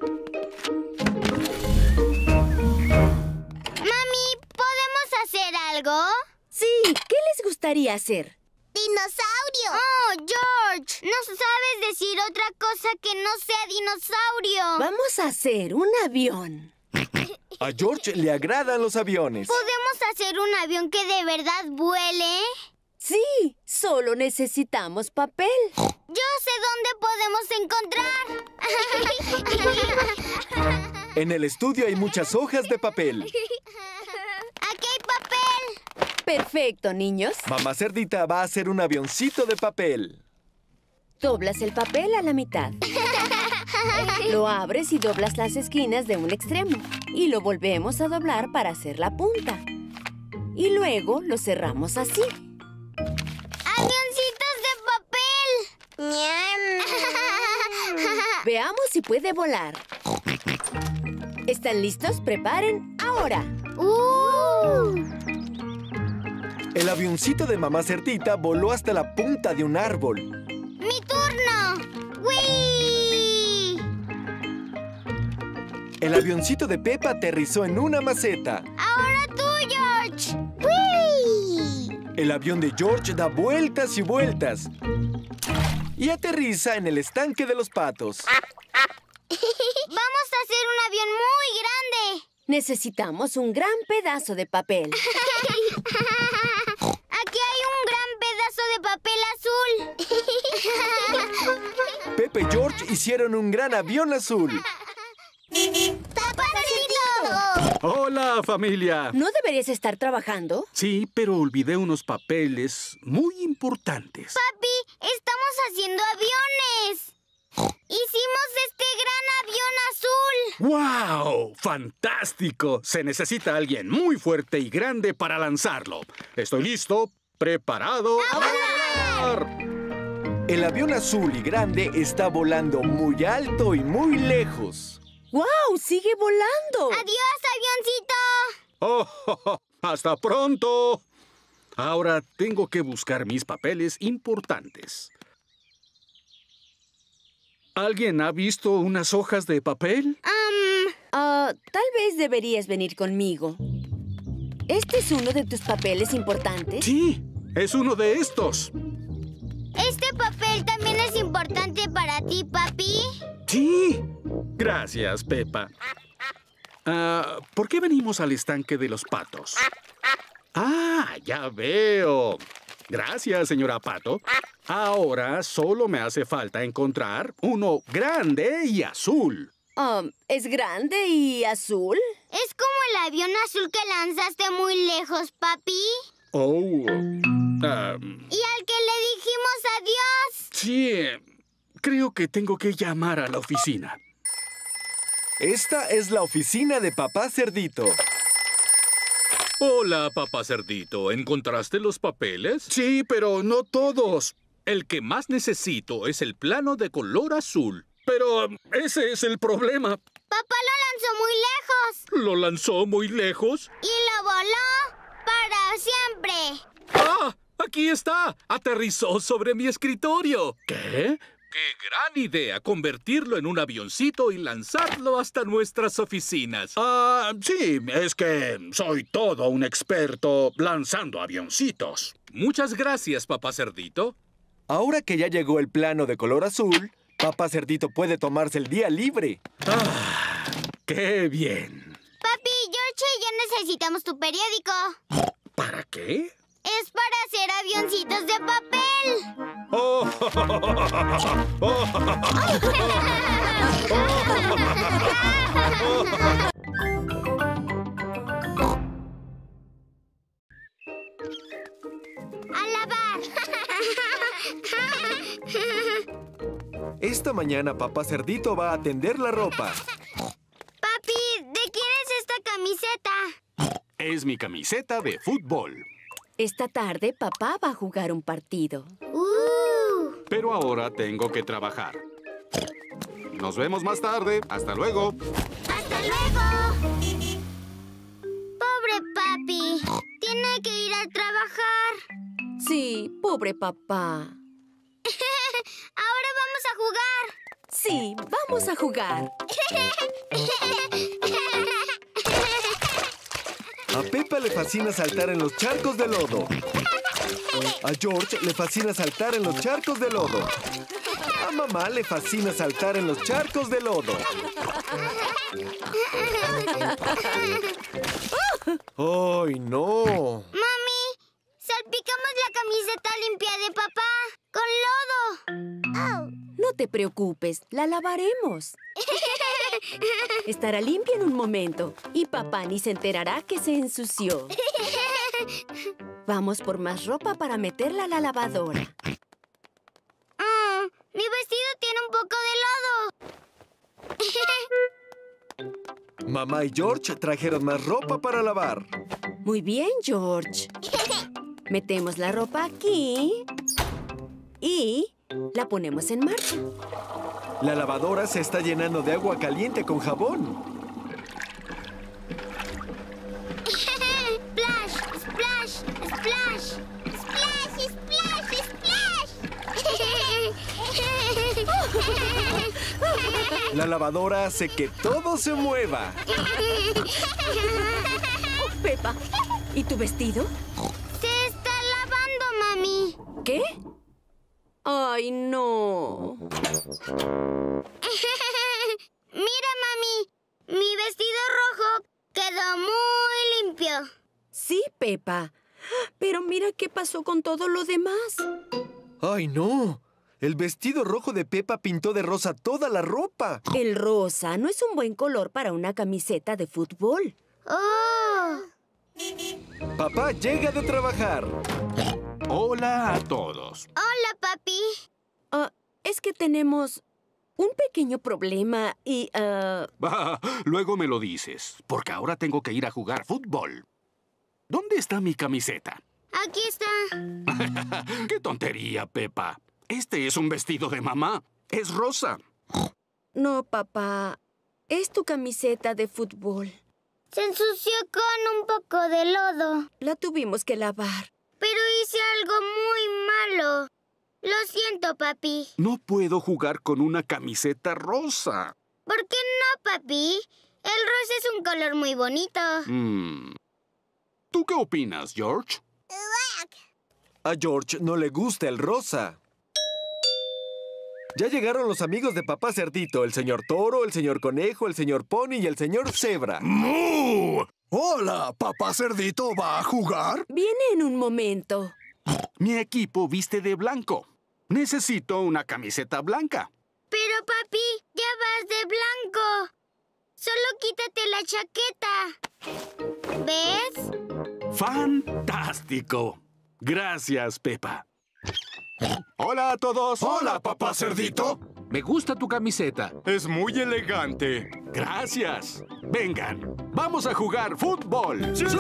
Mami, ¿podemos hacer algo? Sí, ¿qué les gustaría hacer? ¡Dinosaurio! ¡Oh, George! ¿No sabes decir otra cosa que no sea dinosaurio? Vamos a hacer un avión. A George le agradan los aviones. ¿Podemos hacer un avión que de verdad vuele? Sí, solo necesitamos papel. Yo sé dónde podemos encontrar. En el estudio hay muchas hojas de papel. ¡Aquí hay papel! Perfecto, niños. Mamá cerdita va a hacer un avioncito de papel. Doblas el papel a la mitad. Lo abres y doblas las esquinas de un extremo. Y lo volvemos a doblar para hacer la punta. Y luego lo cerramos así. ¡Avioncitos de papel! Veamos si puede volar. ¿Están listos? Preparen ahora. El avioncito de mamá cerdita voló hasta la punta de un árbol. ¡Mi turno! ¡Wii! El avioncito de Peppa aterrizó en una maceta. ¡Ahora tú, George! ¡Wii! El avión de George da vueltas y vueltas. Y aterriza en el estanque de los patos. ¡Vamos a hacer un avión muy grande! Necesitamos un gran pedazo de papel. Aquí hay un gran pedazo de papel azul. Pepe y George hicieron un gran avión azul. ¡Papacito! ¡Hola, familia! ¿No deberías estar trabajando? Sí, pero olvidé unos papeles muy importantes. Papi, estamos haciendo aviones. ¡Hicimos este gran avión azul! ¡Wow! ¡Fantástico! Se necesita alguien muy fuerte y grande para lanzarlo. Estoy listo, preparado. ¡A volar! El avión azul y grande está volando muy alto y muy lejos. ¡Wow! ¡Sigue volando! ¡Adiós, avioncito! ¡Oh, oh, oh! ¡Hasta pronto! Ahora tengo que buscar mis papeles importantes. ¿Alguien ha visto unas hojas de papel? Tal vez deberías venir conmigo. ¿Este es uno de tus papeles importantes? Sí, es uno de estos. ¿Este papel también es importante para ti, papi? Sí. Gracias, Peppa. ¿Por qué venimos al estanque de los patos? Ah, ya veo. Gracias, señora Pato. Ahora solo me hace falta encontrar uno grande y azul. ¿Es grande y azul? ¿Es como el avión azul que lanzaste muy lejos, papi? Oh. ¿Y al que le dijimos adiós? Sí. Creo que tengo que llamar a la oficina. Esta es la oficina de Papá Cerdito. Hola, Papá Cerdito. ¿Encontraste los papeles? Sí, pero no todos. El que más necesito es el plano de color azul. Pero ese es el problema. Papá lo lanzó muy lejos. ¿Lo lanzó muy lejos? Y lo voló para siempre. ¡Ah! ¡Aquí está! Aterrizó sobre mi escritorio. ¿Qué? ¡Qué gran idea! Convertirlo en un avioncito y lanzarlo hasta nuestras oficinas. Sí, es que soy todo un experto lanzando avioncitos. Muchas gracias, Papá Cerdito. Ahora que ya llegó el plano de color azul, Papá Cerdito puede tomarse el día libre. ¡Qué bien! Papi, George y yo necesitamos tu periódico. ¿Para qué? Es para hacer avioncitos de papel. ¡Oh! ¡A lavar! Esta mañana Papá Cerdito va a tender la ropa. Papi, ¿de quién es esta camiseta? Es mi camiseta de fútbol. Esta tarde, papá va a jugar un partido. Pero ahora tengo que trabajar. Nos vemos más tarde. ¡Hasta luego! ¡Hasta luego! Pobre papi. Tiene que ir a trabajar. Sí, pobre papá. Ahora vamos a jugar. Sí, vamos a jugar. A Peppa le fascina saltar en los charcos de lodo. A George le fascina saltar en los charcos de lodo. A mamá le fascina saltar en los charcos de lodo. ¡Ay, no! Mami, salpicamos la camiseta limpia de papá con lodo. No te preocupes, la lavaremos. Estará limpia en un momento y papá ni se enterará que se ensució. Vamos por más ropa para meterla a la lavadora. Mi vestido tiene un poco de lodo. Mamá y George trajeron más ropa para lavar. Muy bien, George. Metemos la ropa aquí y la ponemos en marcha. La lavadora se está llenando de agua caliente con jabón. ¡Splash! ¡Splash! ¡Splash! ¡Splash! ¡Splash! ¡Splash! La lavadora hace que todo se mueva. Oh, Peppa, ¿y tu vestido? Se está lavando, mami. ¿Qué? ¡Ay, no! Mira, mami. Mi vestido rojo quedó muy limpio. Sí, Peppa. Pero mira qué pasó con todo lo demás. ¡Ay, no! El vestido rojo de Peppa pintó de rosa toda la ropa. El rosa no es un buen color para una camiseta de fútbol. ¡Oh! Papá llega de trabajar. Hola a todos. Hola, papi. Es que tenemos un pequeño problema y... Luego me lo dices, porque ahora tengo que ir a jugar fútbol. ¿Dónde está mi camiseta? Aquí está. ¡Qué tontería, Peppa! Este es un vestido de mamá. Es rosa. No, papá. Es tu camiseta de fútbol. Se ensució con un poco de lodo. La tuvimos que lavar. Pero hice algo muy malo. Lo siento, papi. No puedo jugar con una camiseta rosa. ¿Por qué no, papi? El rosa es un color muy bonito. ¿Tú qué opinas, George? A George no le gusta el rosa. Ya llegaron los amigos de Papá Cerdito, el señor Toro, el señor Conejo, el señor Pony y el señor Cebra. ¡Mu! Hola, ¿Papá Cerdito va a jugar? Viene en un momento. Mi equipo viste de blanco. Necesito una camiseta blanca. Pero, papi, ya vas de blanco. Solo quítate la chaqueta. ¿Ves? ¡Fantástico! Gracias, Peppa. Hola a todos. Hola, Papá Cerdito. Me gusta tu camiseta. Es muy elegante. Gracias. Vengan, vamos a jugar fútbol. ¡Sí!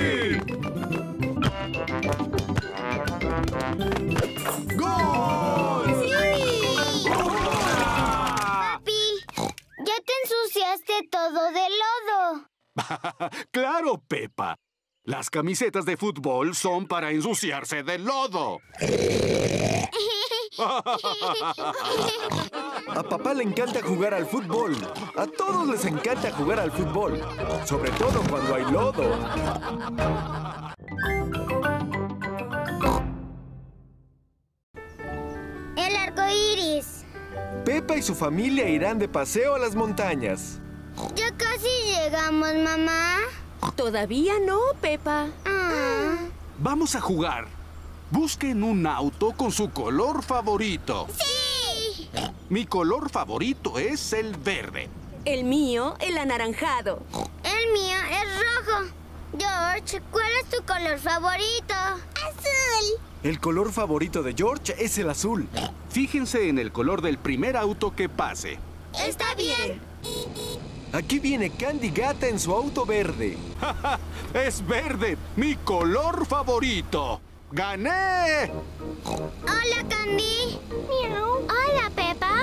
¡Gol! ¡Sí! Papi, ya te ensuciaste todo de lodo. ¡Claro, Peppa! Las camisetas de fútbol son para ensuciarse de lodo. A papá le encanta jugar al fútbol. A todos les encanta jugar al fútbol. Sobre todo cuando hay lodo. El arco iris. Peppa y su familia irán de paseo a las montañas. Ya casi llegamos, mamá. Todavía no, Peppa. Vamos a jugar. Busquen un auto con su color favorito. ¡Sí! Mi color favorito es el verde. El mío, el anaranjado. El mío es rojo. George, ¿cuál es tu color favorito? ¡Azul! El color favorito de George es el azul. Fíjense en el color del primer auto que pase. Está bien. Aquí viene Candy Gata en su auto verde. ¡Es verde! ¡Mi color favorito! ¡Gané! Hola, Candy. Miau. Hola, Peppa.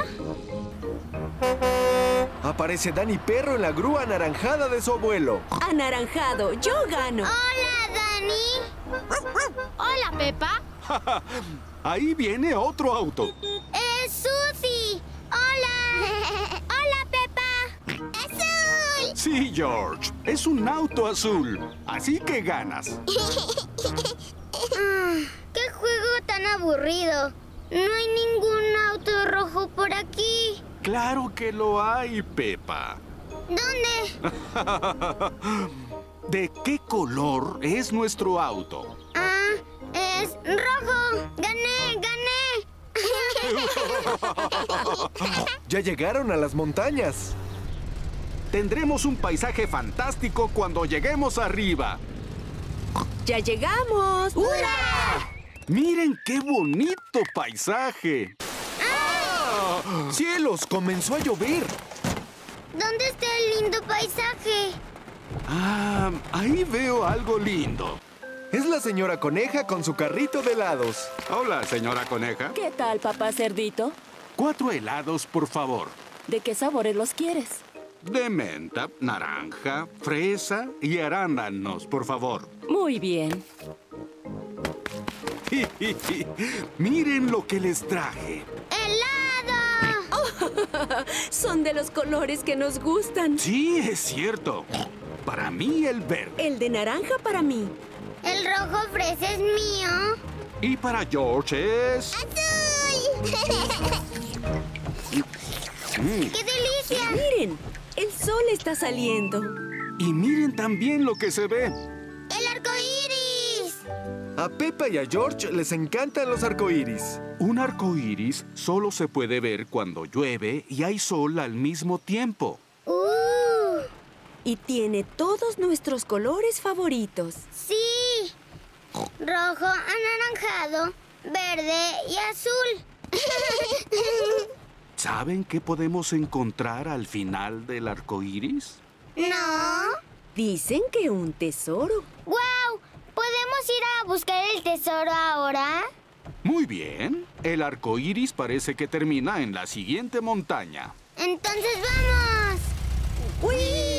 Aparece Danny Perro en la grúa anaranjada de su abuelo. Anaranjado, yo gano. Hola, Danny. Hola, Peppa. Ahí viene otro auto. ¡Es Suzy! ¡Hola! ¡Hola, Peppa! ¡Azul! Sí, George. Es un auto azul. Así que ganas. ¡Qué juego tan aburrido! No hay ningún auto rojo por aquí. Claro que lo hay, Peppa. ¿Dónde? ¿De qué color es nuestro auto? Es rojo. ¡Gané! Ya llegaron a las montañas. Tendremos un paisaje fantástico cuando lleguemos arriba. ¡Ya llegamos! ¡Hurra! ¡Miren qué bonito paisaje! ¡Cielos! Comenzó a llover. ¿Dónde está el lindo paisaje? Ahí veo algo lindo. Es la señora Coneja con su carrito de helados. Hola, señora Coneja. ¿Qué tal, papá Cerdito? 4 helados, por favor. ¿De qué sabores los quieres? De menta, naranja, fresa y arándanos, por favor. Muy bien. Miren lo que les traje. ¡Helado! Oh, son de los colores que nos gustan. Sí, es cierto. Para mí el verde. El de naranja para mí. El rojo fresa es mío. Y para George es... ¡Azul! ¡Qué delicia! Miren, el sol está saliendo. Y miren también lo que se ve. ¡El arco iris! A Peppa y a George les encantan los arcoíris. Un arco iris solo se puede ver cuando llueve y hay sol al mismo tiempo. Y tiene todos nuestros colores favoritos. ¡Sí! Rojo, anaranjado, verde y azul. ¿Saben qué podemos encontrar al final del arco iris? No. Dicen que un tesoro. ¡Guau! ¿Podemos ir a buscar el tesoro ahora? Muy bien. El arco iris parece que termina en la siguiente montaña. ¡Entonces vamos! ¡Uy!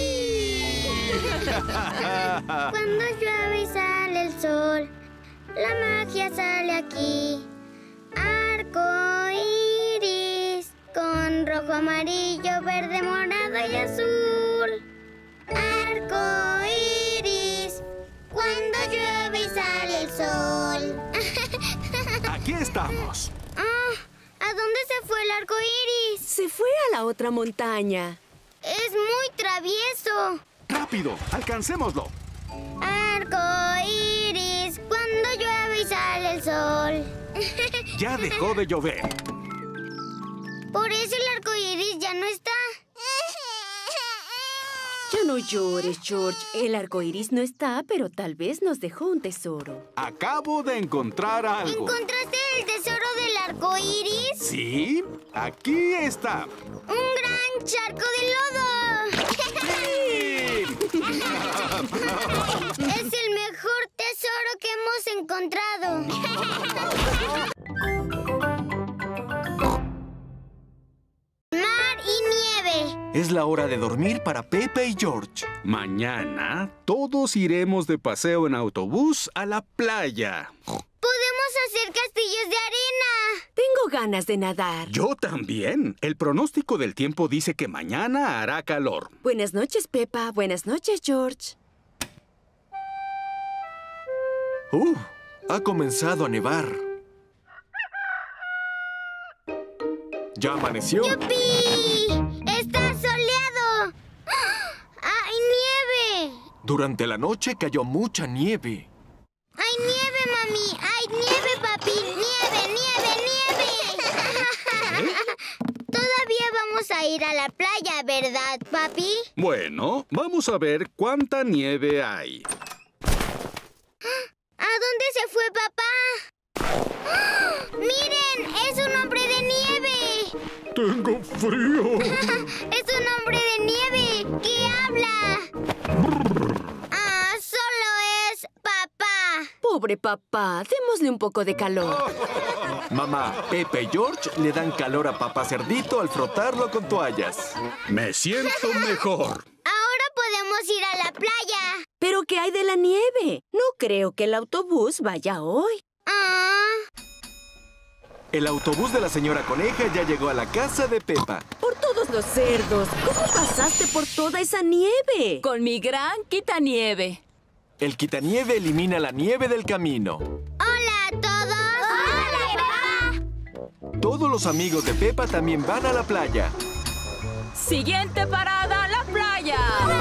Cuando llueve y sale el sol, la magia sale aquí. Arco iris con rojo, amarillo, verde, morado y azul. Arco iris cuando llueve y sale el sol. Aquí estamos. ¿A dónde se fue el arco iris? Se fue a la otra montaña. Es muy travieso. ¡Rápido! ¡Alcancémoslo! Arco iris cuando llueve y sale el sol. Ya dejó de llover. Por eso el arco iris ya no está. Ya no llores, George. El arco iris no está, pero tal vez nos dejó un tesoro. Acabo de encontrar algo. ¿Encontraste el tesoro del arco iris? Sí, aquí está. ¡Un gran charco de lodo! ¡Es el mejor tesoro que hemos encontrado! ¡Mar y nieve! Es la hora de dormir para Pepa y George. Mañana todos iremos de paseo en autobús a la playa. ¡Podemos hacer castillos de arena! Tengo ganas de nadar. Yo también. El pronóstico del tiempo dice que mañana hará calor. Buenas noches, Pepa. Buenas noches, George. Ha comenzado a nevar. ¿Ya amaneció? ¡Yupi! ¡Está soleado! ¡Hay nieve! Durante la noche cayó mucha nieve. ¡Hay nieve, mami! ¡Hay nieve, papi! ¡Nieve, nieve, nieve! Todavía vamos a ir a la playa, ¿verdad, papi? Bueno, vamos a ver cuánta nieve hay. ¿A dónde se fue papá? ¡Miren! ¡Es un hombre de nieve! ¡Tengo frío! ¡Es un hombre de nieve! ¿Qué habla? ¡Solo es papá! Pobre papá, démosle un poco de calor. Mamá, Pepa y George le dan calor a Papá Cerdito al frotarlo con toallas. Me siento mejor. Ahora podemos ir a la playa. ¿Pero qué hay de la nieve? No creo que el autobús vaya hoy. El autobús de la señora Coneja ya llegó a la casa de Pepa. Por todos los cerdos, ¿cómo pasaste por toda esa nieve? Con mi gran quitanieve. El quitanieve elimina la nieve del camino. ¡Hola a todos! ¡Hola, papá! Todos los amigos de Pepa también van a la playa. Siguiente parada, la playa.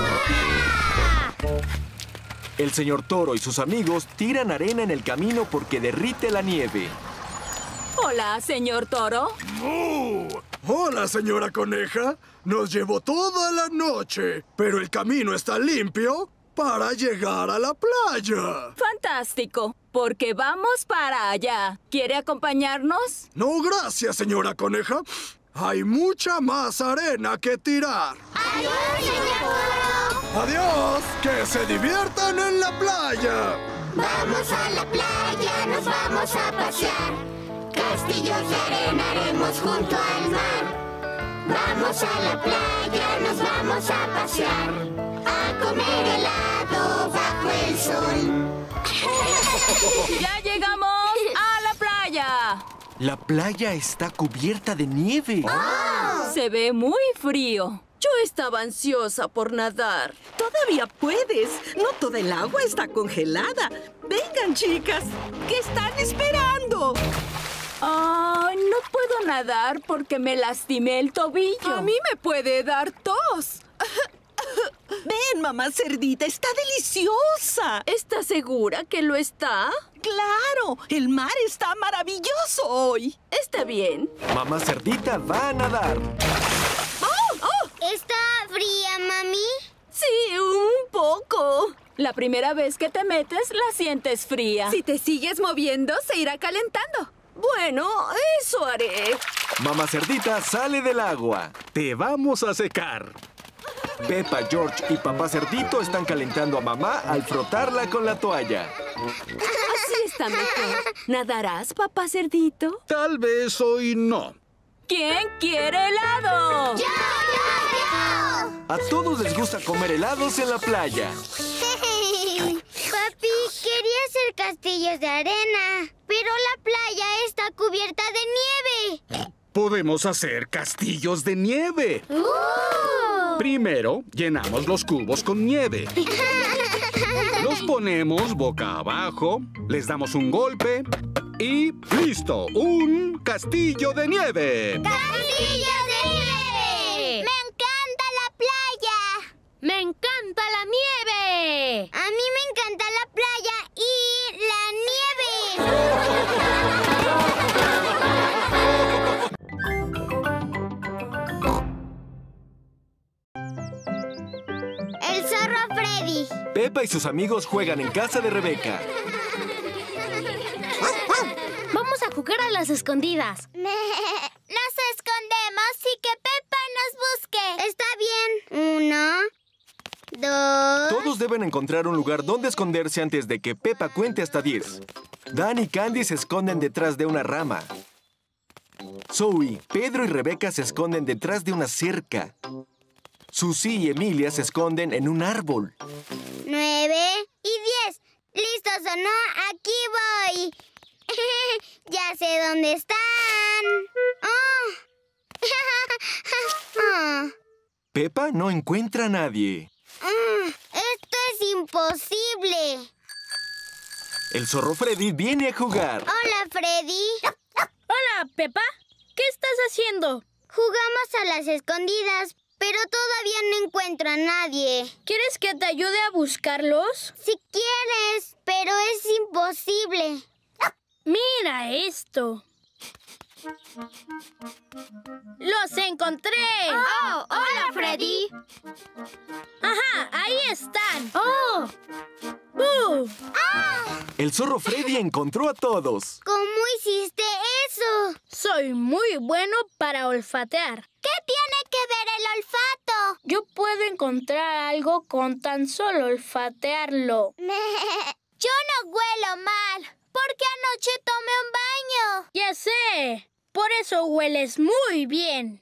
El señor Toro y sus amigos tiran arena en el camino porque derrite la nieve. Hola, señor Toro. Hola, señora Coneja. Nos llevó toda la noche, pero el camino está limpio para llegar a la playa. Fantástico, porque vamos para allá. ¿Quiere acompañarnos? No, gracias, señora Coneja. Hay mucha más arena que tirar. ¡Adiós, señor Toro! ¡Adiós! ¡Que se diviertan en la playa! Vamos a la playa, nos vamos a pasear. Castillos de arena haremos junto al mar. Vamos a la playa, nos vamos a pasear. A comer helado bajo el sol. ¡Ya llegamos a la playa! La playa está cubierta de nieve. Se ve muy frío. Yo estaba ansiosa por nadar. Todavía puedes. No toda el agua está congelada. Vengan, chicas. ¿Qué están esperando? Ay, no puedo nadar porque me lastimé el tobillo. A mí me puede dar tos. Ven, mamá cerdita, está deliciosa. ¿Estás segura que lo está? ¡Claro! El mar está maravilloso hoy. Está bien. Mamá Cerdita va a nadar. ¿Está fría, mami? Sí, un poco. La primera vez que te metes, la sientes fría. Si te sigues moviendo, se irá calentando. Bueno, eso haré. Mamá Cerdita sale del agua. Te vamos a secar. Pepa, George y Papá Cerdito están calentando a mamá al frotarla con la toalla. Así está mejor. ¿Nadarás, Papá Cerdito? Tal vez hoy no. ¿Quién quiere helado? ¡Yo! A todos les gusta comer helados en la playa. Papi, quería hacer castillos de arena, pero la playa está cubierta de nieve. Podemos hacer castillos de nieve. Primero, llenamos los cubos con nieve. Los ponemos boca abajo, les damos un golpe y ¡listo! ¡Un castillo de nieve! ¡Castillo de nieve! ¡Me encanta la playa! ¡Me encanta la nieve! A mí me encanta la playa y la nieve. El zorro Freddy. Pepa y sus amigos juegan en casa de Rebeca. Vamos a jugar jugar a las escondidas. Nos escondemos y que Peppa nos busque. Está bien. 1, 2... Todos deben encontrar un lugar donde esconderse antes de que Peppa cuente hasta 10. Dan y Candy se esconden detrás de una rama. Zoe, Pedro y Rebeca se esconden detrás de una cerca. Susie y Emilia se esconden en un árbol. 9 y 10. ¿Listos o no? Aquí voy. Ya sé dónde están. Peppa no encuentra a nadie. Esto es imposible. El zorro Freddy viene a jugar. Hola, Freddy. Hola, Peppa. ¿Qué estás haciendo? Jugamos a las escondidas, pero todavía no encuentro a nadie. ¿Quieres que te ayude a buscarlos? Si quieres, pero es imposible. Mira esto. ¡Los encontré! ¡Oh! ¡Hola, Freddy! ¡Ajá! ¡Ahí están! ¡Oh! El zorro Freddy encontró a todos. ¿Cómo hiciste eso? Soy muy bueno para olfatear. ¿Qué tiene que ver el olfato? Yo puedo encontrar algo con tan solo olfatearlo. Yo no huelo mal, porque anoche tomé un baño. ¡Ya sé! Por eso hueles muy bien.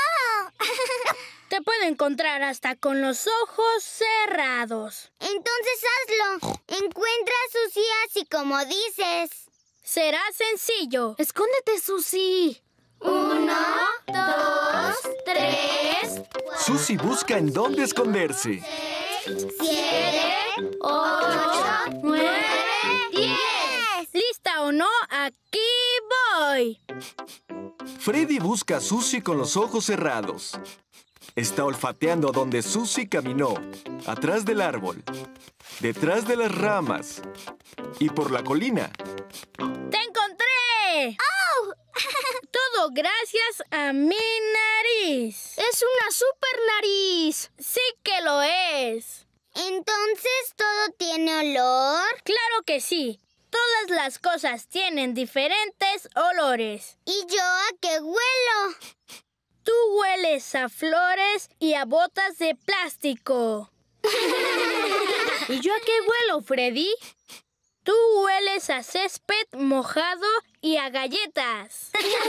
Te puedo encontrar hasta con los ojos cerrados. Entonces hazlo. Encuentra a Susie así como dices. Será sencillo. Escóndete, Susie. 1, 2, 3. Susie busca en dónde esconderse. 7, 8, 9, 10. ¿Lista o no? Aquí voy. Freddy busca a Susie con los ojos cerrados. Está olfateando donde Susie caminó, atrás del árbol, detrás de las ramas y por la colina. ¡Te encontré! ¡Oh! Todo gracias a mi nariz. ¡Es una super nariz! Sí que lo es. ¿Entonces todo tiene olor? Claro que sí. Todas las cosas tienen diferentes olores. ¿Y yo a qué huelo? Tú hueles a flores y a botas de plástico. ¿Y yo a qué huelo, Freddy? Tú hueles a césped mojado y a galletas.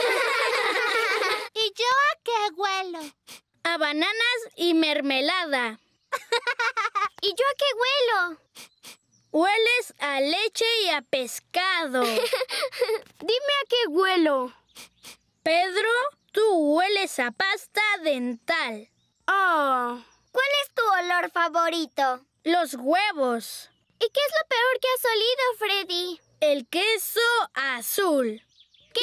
¿Y yo a qué huelo? A bananas y mermelada. ¿Y yo a qué huelo? Hueles a leche y a pescado. Dime a qué huelo. Pedro, tú hueles a pasta dental. Oh. ¿Cuál es tu olor favorito? Los huevos. ¿Y qué es lo peor que has olido, Freddy? El queso azul. ¡Qué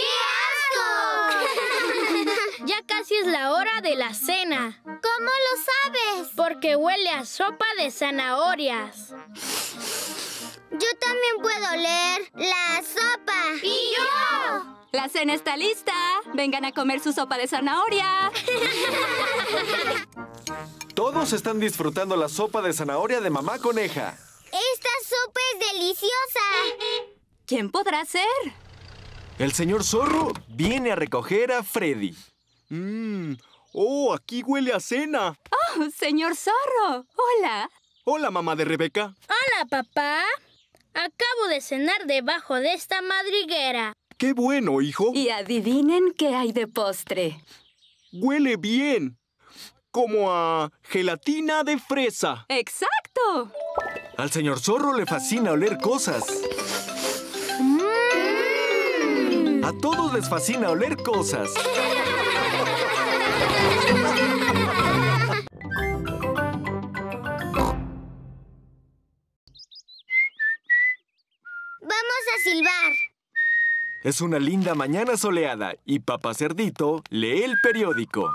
asco! Ya casi es la hora de la cena. ¿Cómo lo sabes? Porque huele a sopa de zanahorias. Yo también puedo oler la sopa. ¡Y yo! La cena está lista. Vengan a comer su sopa de zanahoria. Todos están disfrutando la sopa de zanahoria de Mamá Coneja. ¡Esta sopa es deliciosa! ¿Quién podrá ser? El señor Zorro viene a recoger a Freddy. ¡Oh, aquí huele a cena! ¡Oh, señor Zorro! ¡Hola! Hola, mamá de Rebeca. Hola, papá. Acabo de cenar debajo de esta madriguera. ¡Qué bueno, hijo! Y adivinen qué hay de postre. Huele bien. Como a gelatina de fresa. ¡Exacto! Al señor Zorro le fascina oler cosas. A todos les fascina oler cosas. Vamos a silbar. Es una linda mañana soleada y Papá Cerdito lee el periódico.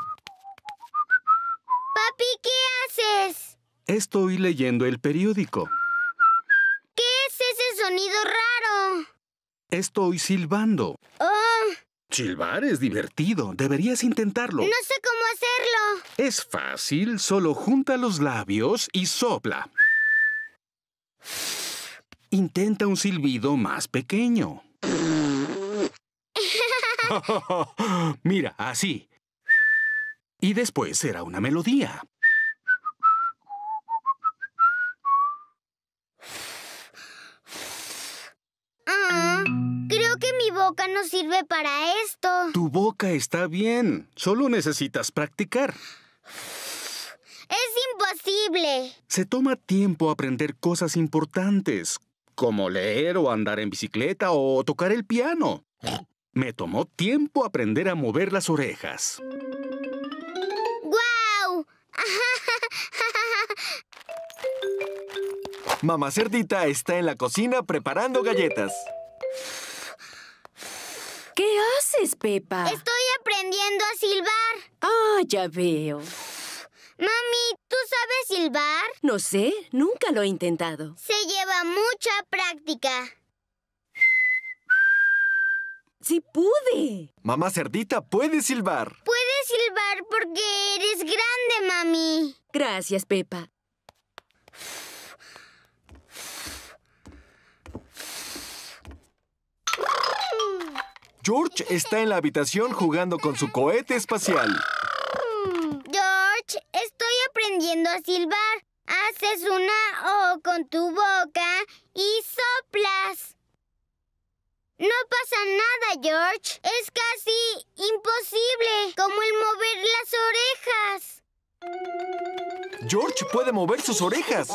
Papi, ¿qué haces? Estoy leyendo el periódico. ¿Qué es ese sonido raro? Estoy silbando. Oh, Silbar es divertido. Deberías intentarlo. no sé cómo hacerlo. Es fácil. Solo junta los labios y sopla. Intenta un silbido más pequeño. Mira, así. Y después será una melodía. Creo que mi boca no sirve para esto. Tu boca está bien. Solo necesitas practicar. ¡Es imposible! Se toma tiempo aprender cosas importantes, como leer o andar en bicicleta o tocar el piano. Me tomó tiempo aprender a mover las orejas. ¡Guau! Mamá Cerdita está en la cocina preparando galletas. ¿Qué haces, Pepa? Estoy aprendiendo a silbar. Ah, ya veo. Mami, ¿tú sabes silbar? No sé, nunca lo he intentado. Se lleva mucha práctica. ¡Sí pude! Mamá Cerdita puede silbar. Puedes silbar porque eres grande, mami. Gracias, Pepa. George está en la habitación jugando con su cohete espacial. George, estoy aprendiendo a silbar. Haces una O con tu boca y soplas. No pasa nada, George. Es casi imposible, como el mover las orejas. George puede mover sus orejas.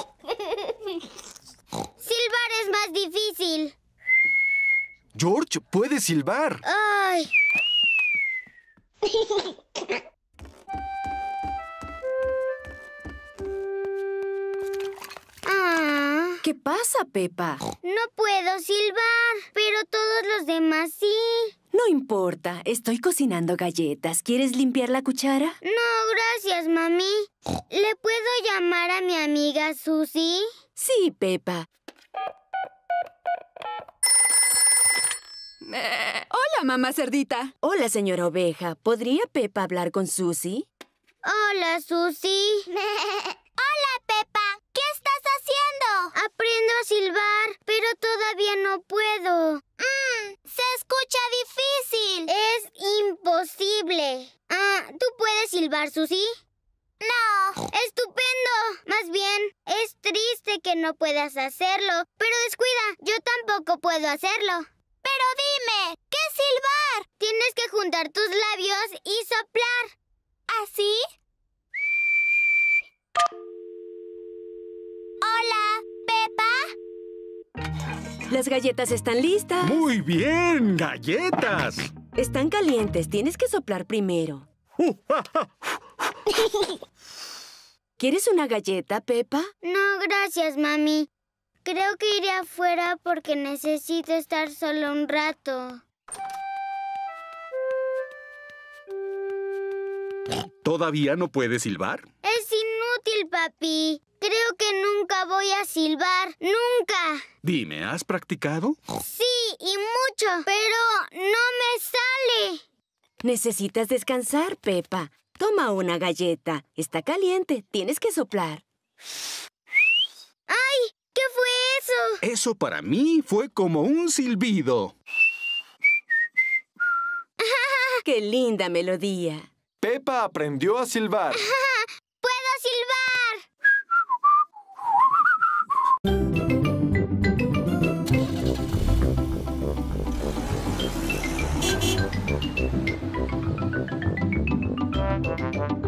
Silbar es más difícil. George puede silbar. ¡Ay! ¿Qué pasa, Pepa? No puedo silbar, pero todos los demás sí. No importa, estoy cocinando galletas. ¿Quieres limpiar la cuchara? No, gracias, mami. ¿Le puedo llamar a mi amiga Susie? Sí, Pepa. Hola, mamá Cerdita. Hola, señora Oveja. ¿Podría Pepa hablar con Susie? Hola, Susie. Hola, Pepa. ¿Qué estás haciendo? Aprendo a silbar, pero todavía no puedo. Se escucha difícil. Es imposible. ¿Tú puedes silbar, Susie? No. ¡Estupendo! Más bien, es triste que no puedas hacerlo. Pero descuida, yo tampoco puedo hacerlo. Pero dime, ¿qué es silbar? Tienes que juntar tus labios y soplar. ¿Así? Hola, Pepa. Las galletas están listas. ¡Muy bien! ¡Galletas! Están calientes. Tienes que soplar primero. ¿Quieres una galleta, Pepa? No, gracias, mami. Creo que iré afuera porque necesito estar solo un rato. ¿Todavía no puedes silbar? Es inútil, papi. Creo que nunca voy a silbar. ¡Nunca! Dime, ¿has practicado? Sí, y mucho, pero no me sale. Necesitas descansar, Pepa. Toma una galleta. Está caliente. Tienes que soplar. ¡Ay! ¿Qué fue eso? Eso para mí fue como un silbido. ¡Qué linda melodía! Pepa aprendió a silbar. ¡Puedo silbar!